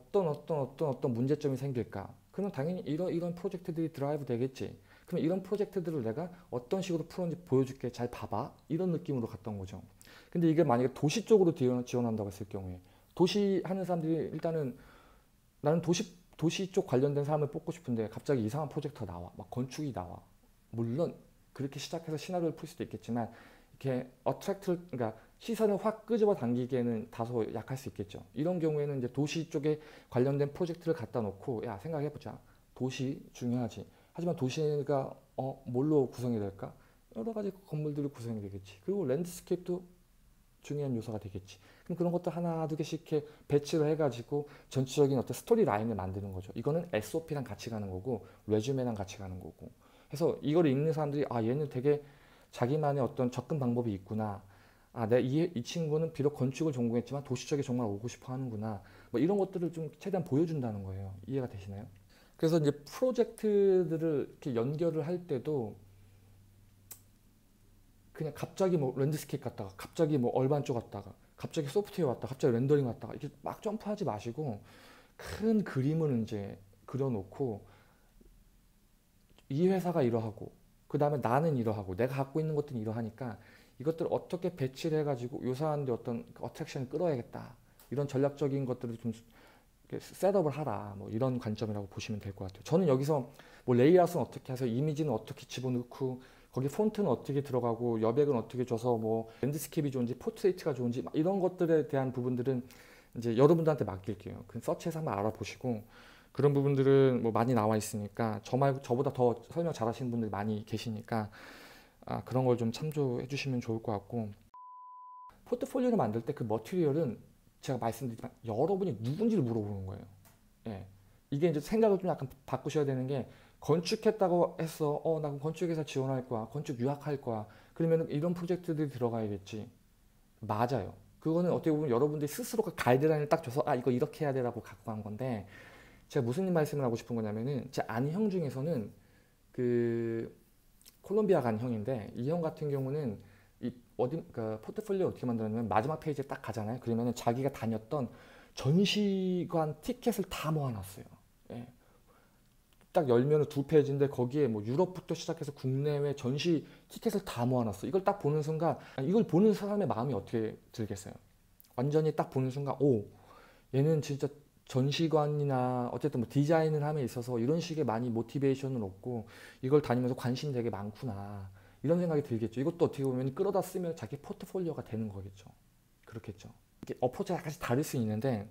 어떤 문제점이 생길까? 그러면 당연히 이런 프로젝트들이 드라이브 되겠지. 그럼 이런 프로젝트들을 내가 어떤 식으로 풀었는지 보여줄게. 잘 봐봐. 이런 느낌으로 갔던 거죠. 근데 이게 만약에 도시 쪽으로 지원한다고 했을 경우에, 도시 하는 사람들이 일단은 나는 도시 쪽 관련된 사람을 뽑고 싶은데 갑자기 이상한 프로젝트가 나와. 막 건축이 나와. 물론 그렇게 시작해서 시나리오를 풀 수도 있겠지만 이렇게 그러니까 시선을 확 끄집어 당기기에는 다소 약할 수 있겠죠. 이런 경우에는 이제 도시 쪽에 관련된 프로젝트를 갖다 놓고, 야, 생각해보자. 도시 중요하지. 하지만 도시가 뭘로 구성이 될까? 여러 가지 건물들이 구성이 되겠지. 그리고 랜드스케이프도 중요한 요소가 되겠지. 그럼 그런 것도 하나 두 개씩 이렇게 배치를 해가지고 전체적인 어떤 스토리 라인을 만드는 거죠. 이거는 SOP랑 같이 가는 거고 레주메랑 같이 가는 거고. 그래서 이걸 읽는 사람들이 얘는 되게 자기만의 어떤 접근 방법이 있구나. 이 친구는 비록 건축을 전공했지만 도시 쪽에 정말 오고 싶어 하는구나. 뭐 이런 것들을 좀 최대한 보여준다는 거예요. 이해가 되시나요? 그래서 이제 프로젝트들을 이렇게 연결을 할 때도 그냥 갑자기 뭐 랜드스케이프 갔다가 갑자기 뭐 얼반 쪽 갔다가 갑자기 소프트웨어 왔다가 갑자기 렌더링 왔다가 이렇게 막 점프하지 마시고 큰 그림을 이제 그려놓고 이 회사가 이러하고 그 다음에 나는 이러하고 내가 갖고 있는 것들은 이러하니까 이것들을 어떻게 배치를 해가지고 요사한데 어떤 어트랙션을 끌어야겠다. 이런 전략적인 것들을 좀 셋업을 하라. 뭐 이런 관점이라고 보시면 될 것 같아요. 저는 여기서 뭐 레이아웃은 어떻게 해서 이미지는 어떻게 집어넣고 거기 폰트는 어떻게 들어가고 여백은 어떻게 줘서 뭐 랜드스케이프이 좋은지 포트레이트가 좋은지 이런 것들에 대한 부분들은 이제 여러분들한테 맡길게요. 그 서치해서 한번 알아보시고 그런 부분들은 뭐 많이 나와 있으니까 저보다 더 설명 잘하시는 분들이 많이 계시니까 그런 걸 좀 참조해 주시면 좋을 것 같고, 포트폴리오를 만들 때 그 머티리얼은 제가 말씀드리지만 여러분이 누군지를 물어보는 거예요. 예. 이게 이제 생각을 좀 약간 바꾸셔야 되는 게, 건축했다고 했어. 나 그럼 건축회사 지원할 거야. 건축 유학할 거야. 그러면 이런 프로젝트들이 들어가야겠지. 맞아요. 그거는 어떻게 보면 여러분들이 스스로가 가이드라인을 딱 줘서 이거 이렇게 해야 되라고 갖고 간 건데, 제가 무슨 말씀을 하고 싶은 거냐면은 제 아는 형 중에서는 그 콜롬비아 간 형인데, 이 형 같은 경우는 그러니까 포트폴리오 어떻게 만들었냐면 마지막 페이지에 딱 가잖아요. 그러면은 자기가 다녔던 전시관 티켓을 다 모아놨어요. 예. 딱 열면은 두 페이지인데 거기에 뭐 유럽부터 시작해서 국내외 전시 티켓을 다 모아놨어. 이걸 딱 보는 순간 이걸 보는 사람의 마음이 어떻게 들겠어요? 완전히 딱 보는 순간 얘는 진짜 전시관이나 어쨌든 뭐 디자인을 함에 있어서 이런 식의 많이 모티베이션을 얻고 이걸 다니면서 관심 되게 많구나. 이런 생각이 들겠죠. 이것도 어떻게 보면 끌어다 쓰면 자기 포트폴리오가 되는 거겠죠. 그렇겠죠. 어프로치가 약간씩 다를 수 있는데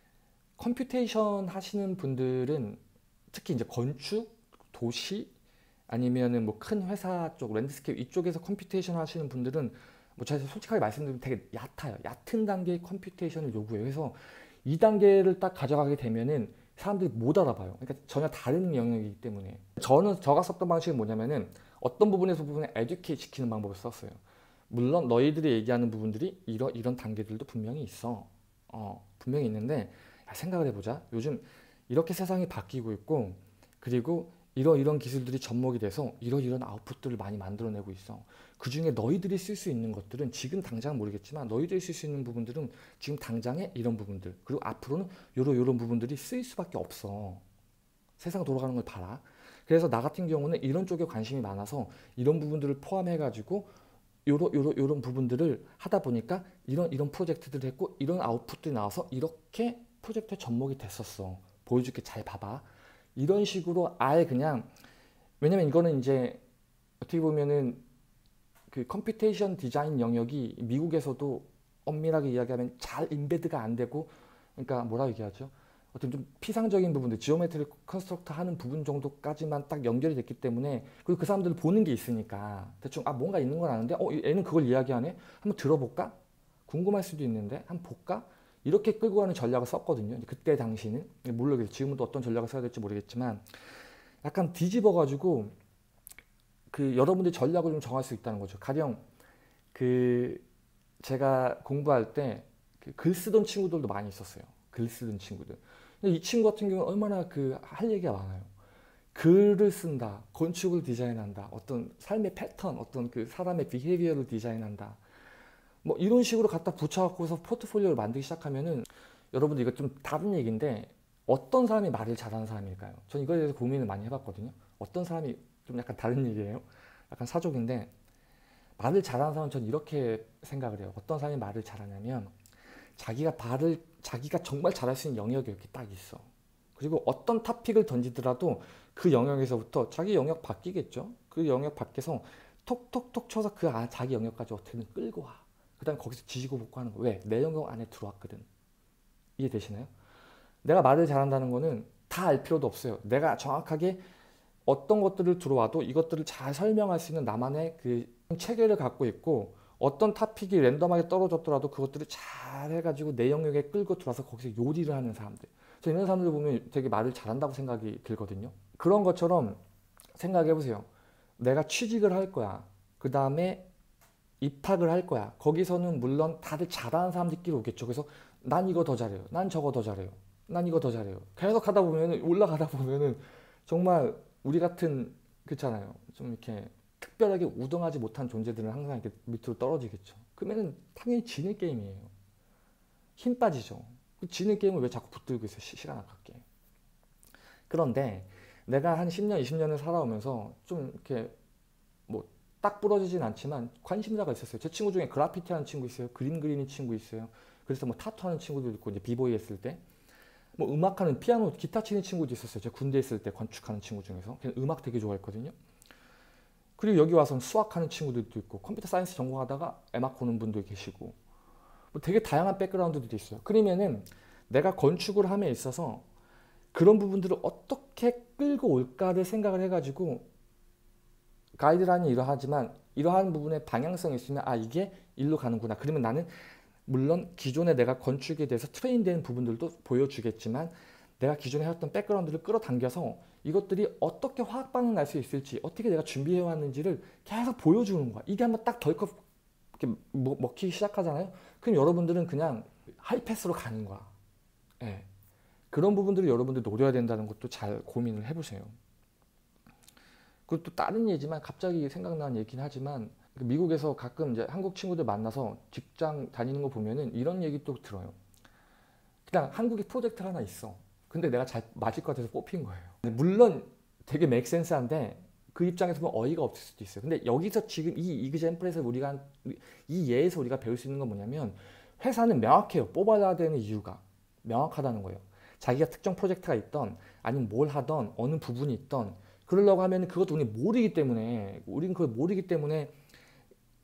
컴퓨테이션 하시는 분들은 특히 이제 건축, 도시 아니면은 뭐 큰 회사 쪽 랜드스케이프 이쪽에서 컴퓨테이션 하시는 분들은 뭐 제가 솔직하게 말씀드리면 되게 얕아요. 얕은 단계의 컴퓨테이션을 요구해요. 그래서 이 단계를 딱 가져가게 되면은 사람들이 못 알아봐요. 그러니까 전혀 다른 영역이기 때문에 저가 썼던 방식은 뭐냐면은 어떤 부분에서 부분에 에듀케이트 시키는 방법을 썼어요. 물론 너희들이 얘기하는 부분들이 이런 단계들도 분명히 있어. 분명히 있는데 야, 생각을 해보자. 요즘 이렇게 세상이 바뀌고 있고 그리고 이런 기술들이 접목이 돼서 이런 아웃풋들을 많이 만들어내고 있어. 그 중에 너희들이 쓸 수 있는 것들은 지금 당장 모르겠지만 너희들이 쓸 수 있는 부분들은 지금 당장에 이런 부분들 그리고 앞으로는 요런 부분들이 쓰일 수밖에 없어. 세상 돌아가는 걸 봐라. 그래서 나 같은 경우는 이런 쪽에 관심이 많아서 이런 부분들을 포함해가지고 요런 부분들을 하다 보니까 이런 프로젝트들을 했고 이런 아웃풋들이 나와서 이렇게 프로젝트에 접목이 됐었어. 보여줄게 잘 봐봐. 이런 식으로 아예 그냥 왜냐면 이거는 이제 어떻게 보면은 그 컴퓨테이션 디자인 영역이 미국에서도 엄밀하게 이야기하면 잘 인베드가 안 되고 그러니까 뭐라 얘기하죠? 어떤 좀 피상적인 부분들, 지오메트리 컨스트럭터 하는 부분 정도까지만 딱 연결이 됐기 때문에 그리고 그 사람들은 보는 게 있으니까 대충 뭔가 있는 건 아는데 얘는 그걸 이야기하네? 한번 들어볼까? 궁금할 수도 있는데 한번 볼까? 이렇게 끌고 가는 전략을 썼거든요. 그때 당시는 물론 지금은 또 어떤 전략을 써야 될지 모르겠지만 약간 뒤집어가지고 그 여러분들이 전략을 좀 정할 수 있다는 거죠. 가령 그 제가 공부할 때 그 글 쓰던 친구들도 많이 있었어요. 글 쓰던 친구들. 근데 이 친구 같은 경우는 얼마나 그 할 얘기가 많아요. 글을 쓴다, 건축을 디자인한다, 어떤 삶의 패턴, 어떤 그 사람의 비헤비어를 디자인한다. 뭐 이런 식으로 갖다 붙여갖고서 포트폴리오를 만들기 시작하면은 여러분들 이거 좀 다른 얘기인데 어떤 사람이 말을 잘하는 사람일까요? 전 이거에 대해서 고민을 많이 해봤거든요. 어떤 사람이 좀 약간 다른 얘기예요. 약간 사족인데 말을 잘하는 사람은 전 이렇게 생각을 해요. 어떤 사람이 말을 잘하냐면 자기가 정말 잘할 수 있는 영역이 이렇게 딱 있어. 그리고 어떤 토픽을 던지더라도 그 영역에서부터 자기 영역 바뀌겠죠. 그 영역 밖에서 톡톡톡 쳐서 자기 영역까지 어떻게든 끌고 와. 그 다음에 거기서 지지고 볶고 하는 거. 왜? 내 영역 안에 들어왔거든. 이해되시나요? 내가 말을 잘한다는 거는 다 알 필요도 없어요. 내가 정확하게 어떤 것들을 들어와도 이것들을 잘 설명할 수 있는 나만의 그 체계를 갖고 있고 어떤 토픽이 랜덤하게 떨어졌더라도 그것들을 잘 해가지고 내 영역에 끌고 들어와서 거기서 요리를 하는 사람들. 저 이런 사람들 보면 되게 말을 잘한다고 생각이 들거든요. 그런 것처럼 생각해 보세요. 내가 취직을 할 거야. 그 다음에 입학을 할 거야. 거기서는 물론 다들 잘하는 사람들끼리 오겠죠. 그래서 난 이거 더 잘해요. 난 저거 더 잘해요. 난 이거 더 잘해요. 계속 하다 보면은 올라가다 보면은 정말 우리 같은 그렇잖아요. 좀 이렇게 특별하게 우등하지 못한 존재들은 항상 이렇게 밑으로 떨어지겠죠. 그러면은 당연히 지는 게임이에요. 힘 빠지죠. 지는 게임을 왜 자꾸 붙들고 있어요. 시간 아깝게. 그런데 내가 한 10년, 20년을 살아오면서 좀 이렇게 뭐 딱 부러지진 않지만 관심사가 있었어요. 제 친구 중에 그래피티 하는 친구 있어요. 그림 그리는 친구 있어요. 그래서 뭐 타투 하는 친구도 있고 이제 비보이 했을 때 뭐 음악하는 피아노, 기타 치는 친구도 있었어요. 제가 군대 있을 때 건축하는 친구 중에서 그냥 음악 되게 좋아했거든요. 그리고 여기 와서는 수학하는 친구들도 있고 컴퓨터 사이언스 전공하다가 음악 보는 분도 계시고 뭐 되게 다양한 백그라운드들이 있어요. 그러면은 내가 건축을 함에 있어서 그런 부분들을 어떻게 끌고 올까를 생각을 해가지고 가이드라인이 이러하지만 이러한 부분에 방향성이 있으면 이게 일로 가는구나. 그러면 나는 물론 기존에 내가 건축에 대해서 트레인된 부분들도 보여주겠지만 내가 기존에 해왔던 백그라운드를 끌어당겨서 이것들이 어떻게 화학 반응 날 수 있을지 어떻게 내가 준비해 왔는지를 계속 보여주는 거야. 이게 한번 딱 덜컥 이렇게 먹히기 시작하잖아요. 그럼 여러분들은 그냥 하이패스로 가는 거야. 예. 그런 부분들을 여러분들 노려야 된다는 것도 잘 고민을 해보세요. 그리고 또 다른 예지만 갑자기 생각나는 얘기긴 하지만 미국에서 가끔 이제 한국 친구들 만나서 직장 다니는 거 보면은 이런 얘기 또 들어요. 그냥 한국에 프로젝트가 하나 있어. 근데 내가 잘 맞을 것 같아서 뽑힌 거예요. 물론 되게 맥센스한데 그 입장에서 보면 어이가 없을 수도 있어요. 근데 여기서 지금 이 이그젬플에서 이 예에서 우리가 배울 수 있는 건 뭐냐면 회사는 명확해요. 뽑아야 되는 이유가 명확하다는 거예요. 자기가 특정 프로젝트가 있던 아니면 뭘 하던 어느 부분이 있던 그러려고 하면 그것도 우리는 모르기 때문에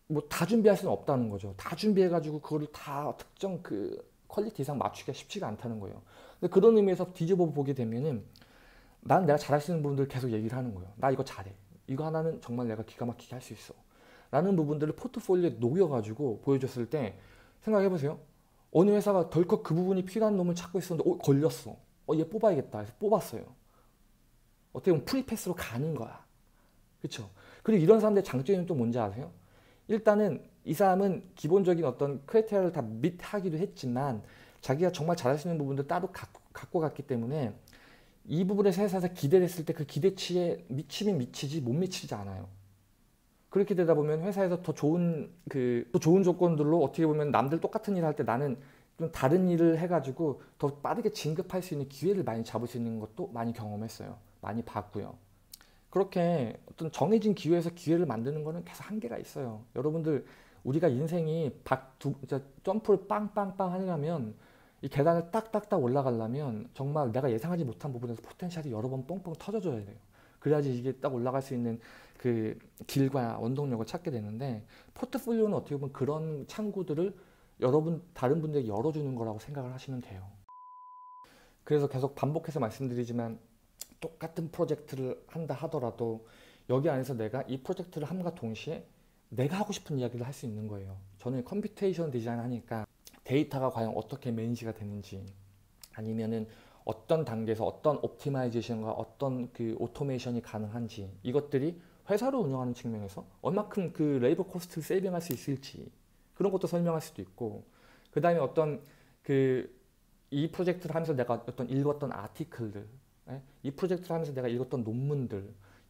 뭐 다 준비할 수는 없다는 거죠. 다 준비해가지고 그거를 다 특정 그 퀄리티 이상 맞추기가 쉽지가 않다는 거예요. 근데 그런 의미에서 뒤집어 보게 되면은 난 내가 잘할 수 있는 부분들 계속 얘기를 하는 거예요. 나 이거 잘해. 이거 하나는 정말 내가 기가 막히게 할 수 있어. 라는 부분들을 포트폴리오에 녹여가지고 보여줬을 때 생각해보세요. 어느 회사가 덜컥 그 부분이 필요한 놈을 찾고 있었는데 걸렸어. 얘 뽑아야겠다 해서 뽑았어요. 어떻게 보면 프리패스로 가는 거야. 그렇죠? 그리고 이런 사람들의 장점이 또 뭔지 아세요? 일단은 이 사람은 기본적인 어떤 크라이테리아를 다 밑하기도 했지만 자기가 정말 잘할 수 있는 부분도 따로 갖고 갔기 때문에 이 부분에서 회사에서 기대를 했을 때 그 기대치에 미치면 미치지 못 미치지 않아요. 그렇게 되다 보면 회사에서 더 좋은 더 좋은 조건들로 어떻게 보면 남들 똑같은 일을 할 때 나는 좀 다른 일을 해가지고 더 빠르게 진급할 수 있는 기회를 많이 잡을 수 있는 것도 많이 경험했어요. 많이 봤고요. 그렇게 어떤 정해진 기회에서 기회를 만드는 거는 계속 한계가 있어요. 여러분들 우리가 인생이 점프를 빵빵빵 하려면 이 계단을 딱딱딱 올라가려면 정말 내가 예상하지 못한 부분에서 포텐셜이 여러 번 뻥뻥 터져줘야 돼요. 그래야지 이게 딱 올라갈 수 있는 그 길과 원동력을 찾게 되는데 포트폴리오는 어떻게 보면 그런 창구들을 다른 분들에게 열어주는 거라고 생각을 하시면 돼요. 그래서 계속 반복해서 말씀드리지만 똑같은 프로젝트를 한다 하더라도 여기 안에서 내가 이 프로젝트를 함과 동시에 내가 하고 싶은 이야기를 할 수 있는 거예요. 저는 컴퓨테이션 디자인 하니까 데이터가 과연 어떻게 매니지가 되는지 아니면은 어떤 단계에서 어떤 옵티마이제이션과 어떤 그 오토메이션이 가능한지 이것들이 회사로 운영하는 측면에서 얼마큼 그 레이버 코스트를 세이빙할 수 있을지 그런 것도 설명할 수도 있고 그 다음에 어떤 이 프로젝트를 하면서 내가 어떤 읽었던 아티클들 이 프로젝트를 하면서 내가 읽었던 논문들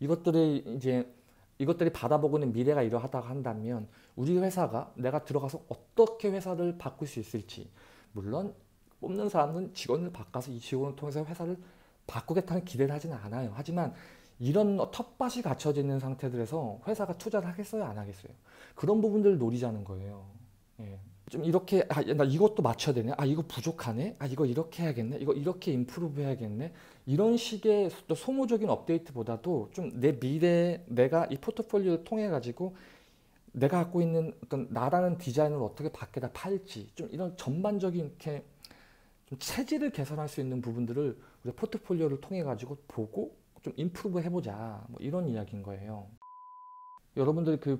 이것들이 받아보고는 미래가 이러하다고 한다면 우리 회사가 내가 들어가서 어떻게 회사를 바꿀 수 있을지 물론 뽑는 사람은 직원을 바꿔서 이 직원을 통해서 회사를 바꾸겠다는 기대를 하지는 않아요. 하지만 이런 텃밭이 갖춰져 있는 상태들에서 회사가 투자를 하겠어요? 안 하겠어요? 그런 부분들을 노리자는 거예요. 예. 좀 이렇게 나 이것도 맞춰야 되네. 이거 부족하네. 이거 이렇게 해야겠네. 이거 이렇게 임프루브 해야겠네. 이런 식의 소모적인 업데이트보다도 좀 내 미래에 내가 이 포트폴리오를 통해 가지고 내가 갖고 있는 어떤 나라는 디자인을 어떻게 밖에다 팔지 좀 이런 전반적인 이렇게 좀 체질을 개선할 수 있는 부분들을 우리 포트폴리오를 통해 가지고 보고 좀 임프루브 해보자 뭐 이런 이야기인 거예요. 여러분들 그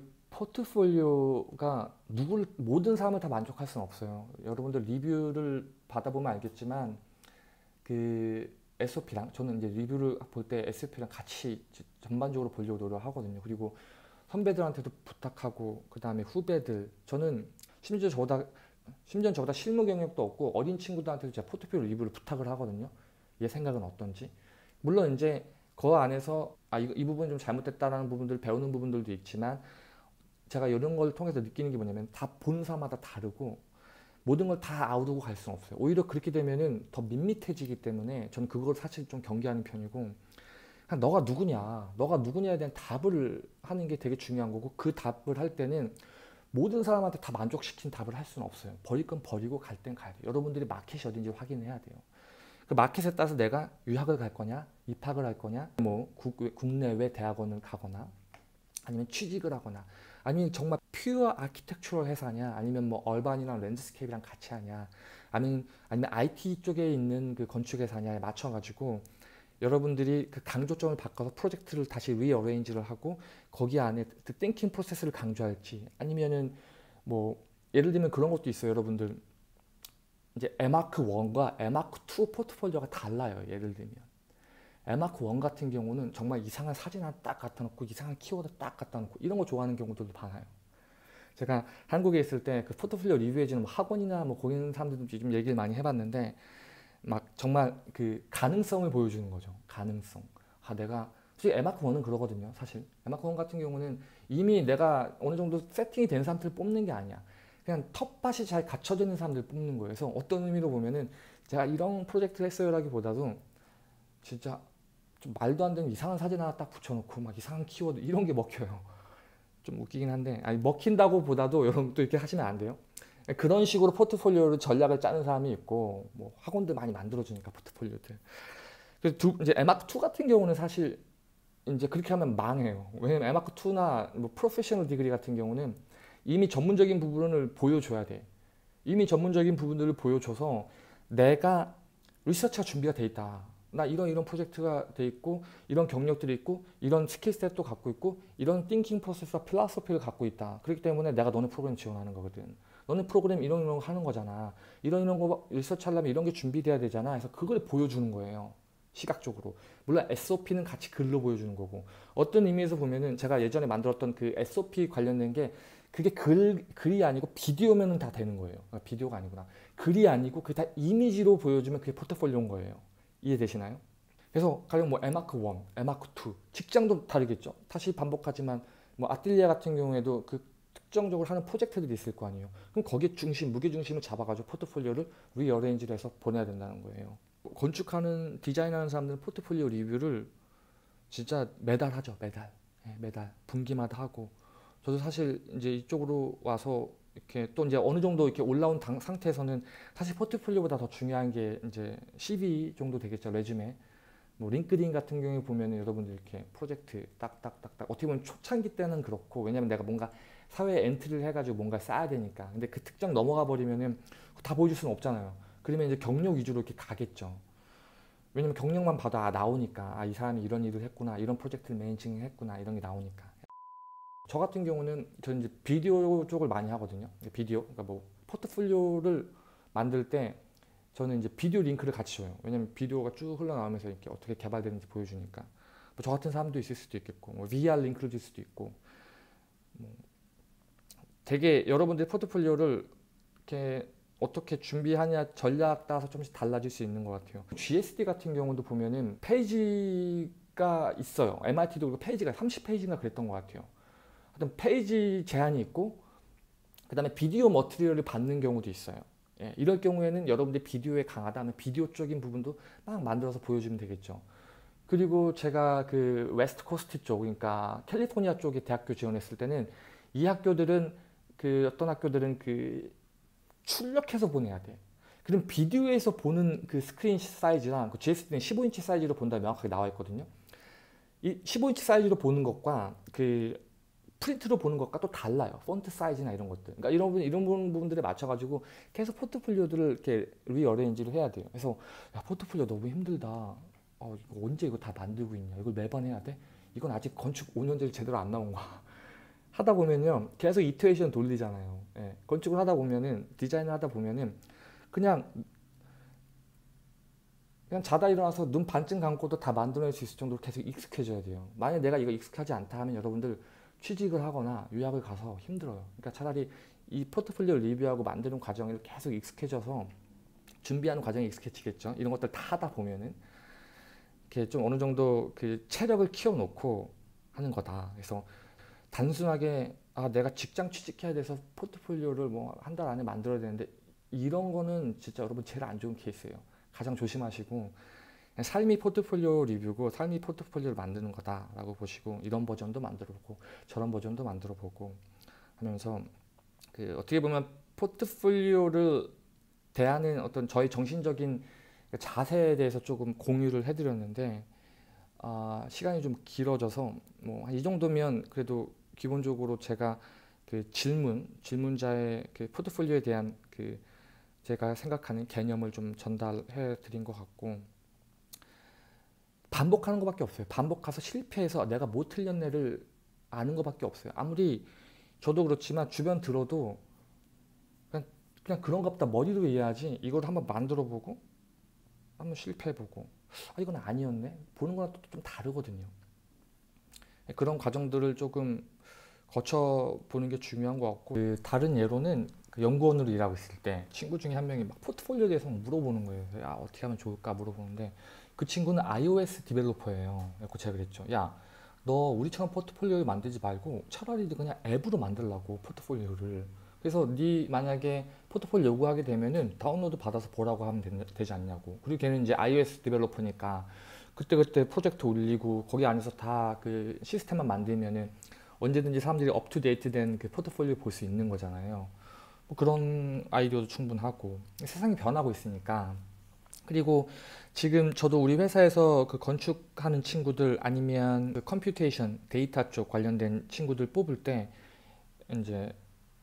포트폴리오가 모든 사람을 다 만족할 수는 없어요. 여러분들 리뷰를 받아보면 알겠지만 그 SOP랑 저는 이제 리뷰를 볼 때 SOP랑 같이 전반적으로 보려고 노력하거든요. 그리고 선배들한테도 부탁하고 그 다음에 후배들 저는 심지어 저보다 실무 경력도 없고 어린 친구들한테도 제가 포트폴리오 리뷰를 부탁을 하거든요. 얘 생각은 어떤지. 물론 이제 그 안에서 이 부분이 좀 잘못됐다라는 부분들 배우는 부분들도 있지만 제가 이런 걸 통해서 느끼는 게 뭐냐면 다 본사마다 다르고 모든 걸 다 아우르고 갈 수는 없어요. 오히려 그렇게 되면은 더 밋밋해지기 때문에 저는 그걸 사실 좀 경계하는 편이고 그냥 너가 누구냐에 대한 답을 하는 게 되게 중요한 거고 그 답을 할 때는 모든 사람한테 다 만족시킨 답을 할 수는 없어요. 버릴 건 버리고 갈 땐 가야 돼요. 여러분들이 마켓이 어딘지 확인해야 돼요. 그 마켓에 따라서 내가 유학을 갈 거냐, 입학을 할 거냐, 뭐 국내외 대학원을 가거나 아니면 취직을 하거나 아니면 정말 퓨어 아키텍처럴 회사냐 아니면 뭐 얼반이랑 랜드스케이프랑 같이 하냐 아니면 IT 쪽에 있는 그 건축 회사냐에 맞춰가지고 여러분들이 그 강조점을 바꿔서 프로젝트를 다시 리어레인지를 하고 거기 안에 그 띵킹 프로세스를 강조할지 아니면은 뭐 예를 들면 그런 것도 있어요. 여러분들 이제 에마크 1과 에마크 2 포트폴리오가 달라요. 예를 들면 에마크 1 같은 경우는 정말 이상한 사진 하나 딱 갖다 놓고 이상한 키워드 딱 갖다 놓고 이런 거 좋아하는 경우들도 많아요. 제가 한국에 있을 때 그 포트폴리오 리뷰해주는 뭐 학원이나 뭐 거기 있는 사람들도 좀 얘기를 많이 해봤는데 막 정말 그 가능성을 보여주는 거죠. 가능성. 내가 솔직히 에마크 1은 그러거든요. 사실 에마크 1 같은 경우는 이미 내가 어느 정도 세팅이 된 사람들을 뽑는 게 아니야. 그냥 텃밭이 잘 갖춰져 있는 사람들을 뽑는 거예요. 그래서 어떤 의미로 보면은 제가 이런 프로젝트를 했어요라기보다도 진짜 좀 말도 안 되는 이상한 사진 하나 딱 붙여놓고 막 이상한 키워드 이런 게 먹혀요. 좀 웃기긴 한데 먹힌다고 보다도 여러분 또 이렇게 하시면 안 돼요. 그런 식으로 포트폴리오를 전략을 짜는 사람이 있고 뭐 학원들 많이 만들어주니까 포트폴리오들. 그래서 이제 에마크 2 같은 경우는 사실 이제 그렇게 하면 망해요. 왜냐면 에마크 2나 뭐 프로페셔널 디그리 같은 경우는 이미 전문적인 부분을 보여줘야 돼. 이미 전문적인 부분들을 보여줘서 내가 리서치가 준비가 돼 있다. 나 이런 프로젝트가 돼 있고 이런 경력들이 있고 이런 스킬셋도 갖고 있고 이런 띵킹 프로세스와 필라소피를 갖고 있다. 그렇기 때문에 내가 너네 프로그램 지원하는 거거든. 너네 프로그램 이런 거 하는 거잖아. 이런 거 리서치 하려면 이런 게 준비돼야 되잖아. 그래서 그걸 보여주는 거예요. 시각적으로. 물론 SOP는 같이 글로 보여주는 거고. 어떤 의미에서 보면은 제가 예전에 만들었던 그 SOP 관련된 게 그게 글이 아니고 비디오면은 다 되는 거예요. 아, 비디오가 아니구나. 글이 아니고 그게 다 이미지로 보여주면 그게 포트폴리오인 거예요. 이해되시나요? 그래서 가령 뭐 에마크 1, 에마크 2 직장도 다르겠죠. 다시 반복하지만 뭐 아뜰리에 같은 경우에도 그 특정적으로 하는 프로젝트들이 있을 거 아니에요. 그럼 거기에 무게 중심을 잡아가지고 포트폴리오를 리어레인지를 해서 보내야 된다는 거예요. 건축하는 디자인하는 사람들은 포트폴리오 리뷰를 진짜 매달 하죠. 매달. 매달 분기마다 하고. 저도 사실 이제 이쪽으로 와서 이렇게 또 이제 어느 정도 이렇게 올라온 상태에서는 사실 포트폴리오보다 더 중요한 게 이제 CV 정도 되겠죠. 레주메. 뭐 링크드인 같은 경우에 보면은 여러분들 이렇게 프로젝트 딱딱딱딱 어떻게 보면 초창기 때는 그렇고 왜냐면 내가 뭔가 사회에 엔트리를 해가지고 뭔가 쌓아야 되니까. 근데 그 특정 넘어가 버리면은 다 보여줄 수는 없잖아요. 그러면 이제 경력 위주로 이렇게 가겠죠. 왜냐면 경력만 봐도 나오니까 이 사람이 이런 일을 했구나, 이런 프로젝트를 매니징 했구나 이런 게 나오니까. 저 같은 경우는 저는 이제 비디오 쪽을 많이 하거든요. 비디오, 그러니까 뭐 포트폴리오를 만들 때 저는 이제 비디오 링크를 같이 줘요. 왜냐면 비디오가 쭉 흘러나오면서 이렇게 어떻게 개발되는지 보여주니까. 뭐 저 같은 사람도 있을 수도 있겠고, 뭐 VR 링크를 줄 수도 있고, 뭐 되게 여러분들 포트폴리오를 이렇게 어떻게 준비하냐 전략 따라서 조금씩 달라질 수 있는 것 같아요. GSD 같은 경우도 보면은 페이지가 있어요. MIT도 페이지가 30페이지나 그랬던 것 같아요. 하여튼 페이지 제한이 있고 그 다음에 비디오 머티리얼을 받는 경우도 있어요. 이럴 경우에는 여러분들이 비디오에 강하다면 비디오 쪽인 부분도 막 만들어서 보여주면 되겠죠. 그리고 제가 그 웨스트 코스트 쪽, 그러니까 캘리포니아 쪽에 대학교 지원했을 때는 이 학교들은 그 어떤 학교들은 그 출력해서 보내야 돼. 그럼 비디오에서 보는 그 스크린 사이즈랑 그 GSD는 15인치 사이즈로 본다 명확하게 나와 있거든요. 이 15인치 사이즈로 보는 것과 그 프린트로 보는 것과 또 달라요. 폰트 사이즈나 이런 것들. 그러니까 이런 부분들에 맞춰가지고 계속 포트폴리오들을 이렇게 리어레인지를 해야 돼요. 그래서 야, 포트폴리오 너무 힘들다. 이거 언제 이거 다 만들고 있냐. 이걸 매번 해야 돼? 이건 아직 건축 5년째 제대로 안 나온 거야. 하다 보면요. 계속 이터레이션 돌리잖아요. 건축을 하다 보면은, 디자인을 하다 보면은 그냥 자다 일어나서 눈 반쯤 감고도 다 만들어낼 수 있을 정도로 계속 익숙해져야 돼요. 만약 내가 이거 익숙하지 않다 하면 여러분들 취직을 하거나 유학을 가서 힘들어요. 그러니까 차라리 이 포트폴리오 리뷰하고 만드는 과정을 계속 익숙해져서 준비하는 과정이 익숙해지겠죠. 이런 것들 다 하다 보면은 이렇게 좀 어느 정도 그 체력을 키워놓고 하는 거다. 그래서 단순하게 내가 직장 취직해야 돼서 포트폴리오를 뭐 한 달 안에 만들어야 되는데 이런 거는 진짜 여러분 제일 안 좋은 케이스예요. 가장 조심하시고 삶이 포트폴리오 리뷰고 삶이 포트폴리오를 만드는 거다라고 보시고 이런 버전도 만들어보고 저런 버전도 만들어보고 하면서 그 어떻게 보면 포트폴리오를 대하는 어떤 저희 정신적인 자세에 대해서 조금 공유를 해드렸는데 시간이 좀 길어져서 뭐 이 정도면 그래도 기본적으로 제가 그 질문자의 그 포트폴리오에 대한 그 제가 생각하는 개념을 좀 전달해 드린 것 같고 반복하는 것밖에 없어요. 반복해서 실패해서 내가 뭐 틀렸네를 아는 것밖에 없어요. 아무리 저도 그렇지만 주변 들어도 그냥 그런가 보다 머리로 이해하지 이걸 한번 만들어 보고 한번 실패해 보고 이건 아니었네 보는 거랑 또 좀 다르거든요. 그런 과정들을 조금 거쳐보는 게 중요한 것 같고 그 다른 예로는 그 연구원으로 일하고 있을 때 친구 중에 한 명이 막 포트폴리오에 대해서 물어보는 거예요. 야 어떻게 하면 좋을까 물어보는데 그 친구는 iOS 디벨로퍼예요. 그래서 제가 그랬죠. 야 너 우리처럼 포트폴리오를 만들지 말고 차라리 그냥 앱으로 만들라고 포트폴리오를. 그래서 네 만약에 포트폴리오 요구하게 되면은 다운로드 받아서 보라고 하면 되지 않냐고. 그리고 걔는 이제 iOS 디벨로퍼니까 그때그때 프로젝트 올리고 거기 안에서 다 그 시스템만 만들면은 언제든지 사람들이 업투데이트 된 그 포트폴리오 볼 수 있는 거잖아요. 뭐 그런 아이디어도 충분하고 세상이 변하고 있으니까. 그리고 지금 저도 우리 회사에서 그 건축하는 친구들 아니면 그 컴퓨테이션 데이터 쪽 관련된 친구들 뽑을 때 이제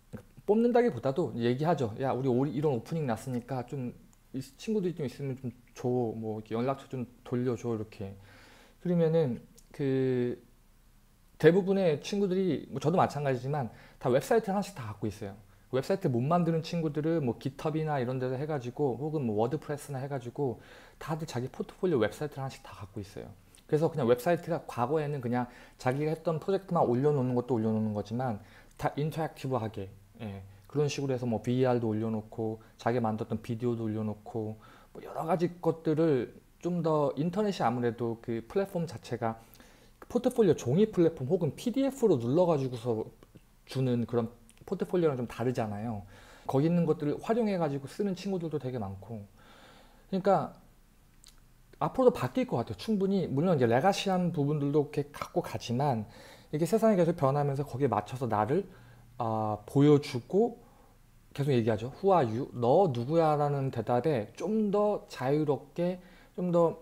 뽑는다기보다도 얘기하죠. 야, 우리 이런 오프닝 났으니까 좀 친구들이 좀 있으면 좀 줘. 뭐 연락처 좀 돌려줘. 이렇게. 그러면은 그 대부분의 친구들이 뭐 저도 마찬가지지만 다 웹사이트 하나씩 다 갖고 있어요. 웹사이트 못 만드는 친구들은 뭐 깃허브나 이런 데서 해가지고 혹은 뭐 워드프레스나 해가지고 다들 자기 포트폴리오 웹사이트를 하나씩 다 갖고 있어요. 그래서 그냥 웹사이트가 과거에는 그냥 자기가 했던 프로젝트만 올려놓는 것도 올려놓는 거지만 다 인터랙티브하게, 예, 그런 식으로 해서 뭐 VR도 올려놓고 자기 만들었던 비디오도 올려놓고 뭐 여러 가지 것들을 좀 더 인터넷이 아무래도 그 플랫폼 자체가 포트폴리오 종이 플랫폼 혹은 PDF로 눌러가지고서 주는 그런 포트폴리오랑 좀 다르잖아요. 거기 있는 것들을 활용해가지고 쓰는 친구들도 되게 많고. 그러니까 앞으로도 바뀔 것 같아요. 충분히. 물론 이제 레가시한 부분들도 이렇게 갖고 가지만 이게 세상이 계속 변하면서 거기에 맞춰서 나를 보여주고 계속 얘기하죠. Who are you? 너 누구야? 라는 대답에 좀 더 자유롭게 좀 더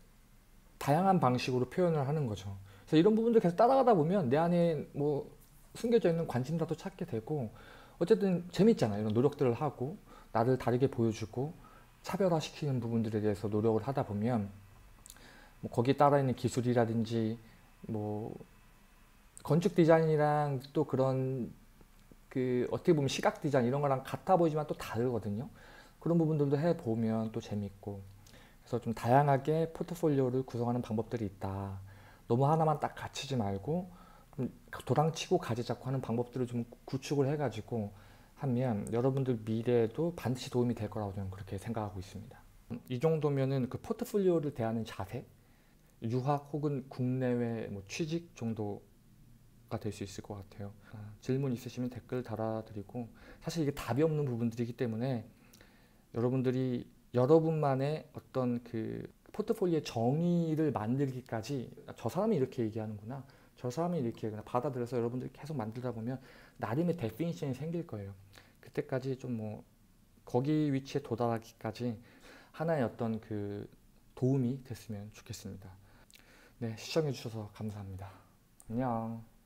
다양한 방식으로 표현을 하는 거죠. 그래서 이런 부분들 계속 따라가다 보면 내 안에 뭐 숨겨져 있는 관심사도 찾게 되고 어쨌든 재밌잖아요. 이런 노력들을 하고 나를 다르게 보여주고 차별화시키는 부분들에 대해서 노력을 하다 보면 뭐 거기에 따라 있는 기술이라든지 뭐 건축 디자인이랑 또 그런 그 어떻게 보면 시각 디자인 이런 거랑 같아 보이지만 또 다르거든요. 그런 부분들도 해보면 또 재밌고. 그래서 좀 다양하게 포트폴리오를 구성하는 방법들이 있다. 너무 하나만 딱 갇히지 말고 좀 도랑치고 가지 잡고 하는 방법들을 좀 구축을 해가지고 하면 여러분들 미래에도 반드시 도움이 될 거라고 저는 그렇게 생각하고 있습니다. 이 정도면은 그 포트폴리오를 대하는 자세, 유학 혹은 국내외 뭐 취직 정도가 될 수 있을 것 같아요. 질문 있으시면 댓글 달아드리고, 사실 이게 답이 없는 부분들이기 때문에 여러분들이 여러분만의 어떤 그 포트폴리오의 정의를 만들기까지 저 사람이 이렇게 얘기하는구나, 저 사람이 이렇게 그냥 받아들여서 여러분들이 계속 만들다 보면 나름의 데피니션이 생길 거예요. 그때까지 좀 뭐 거기 위치에 도달하기까지 하나의 어떤 그 도움이 됐으면 좋겠습니다. 네, 시청해 주셔서 감사합니다. 안녕.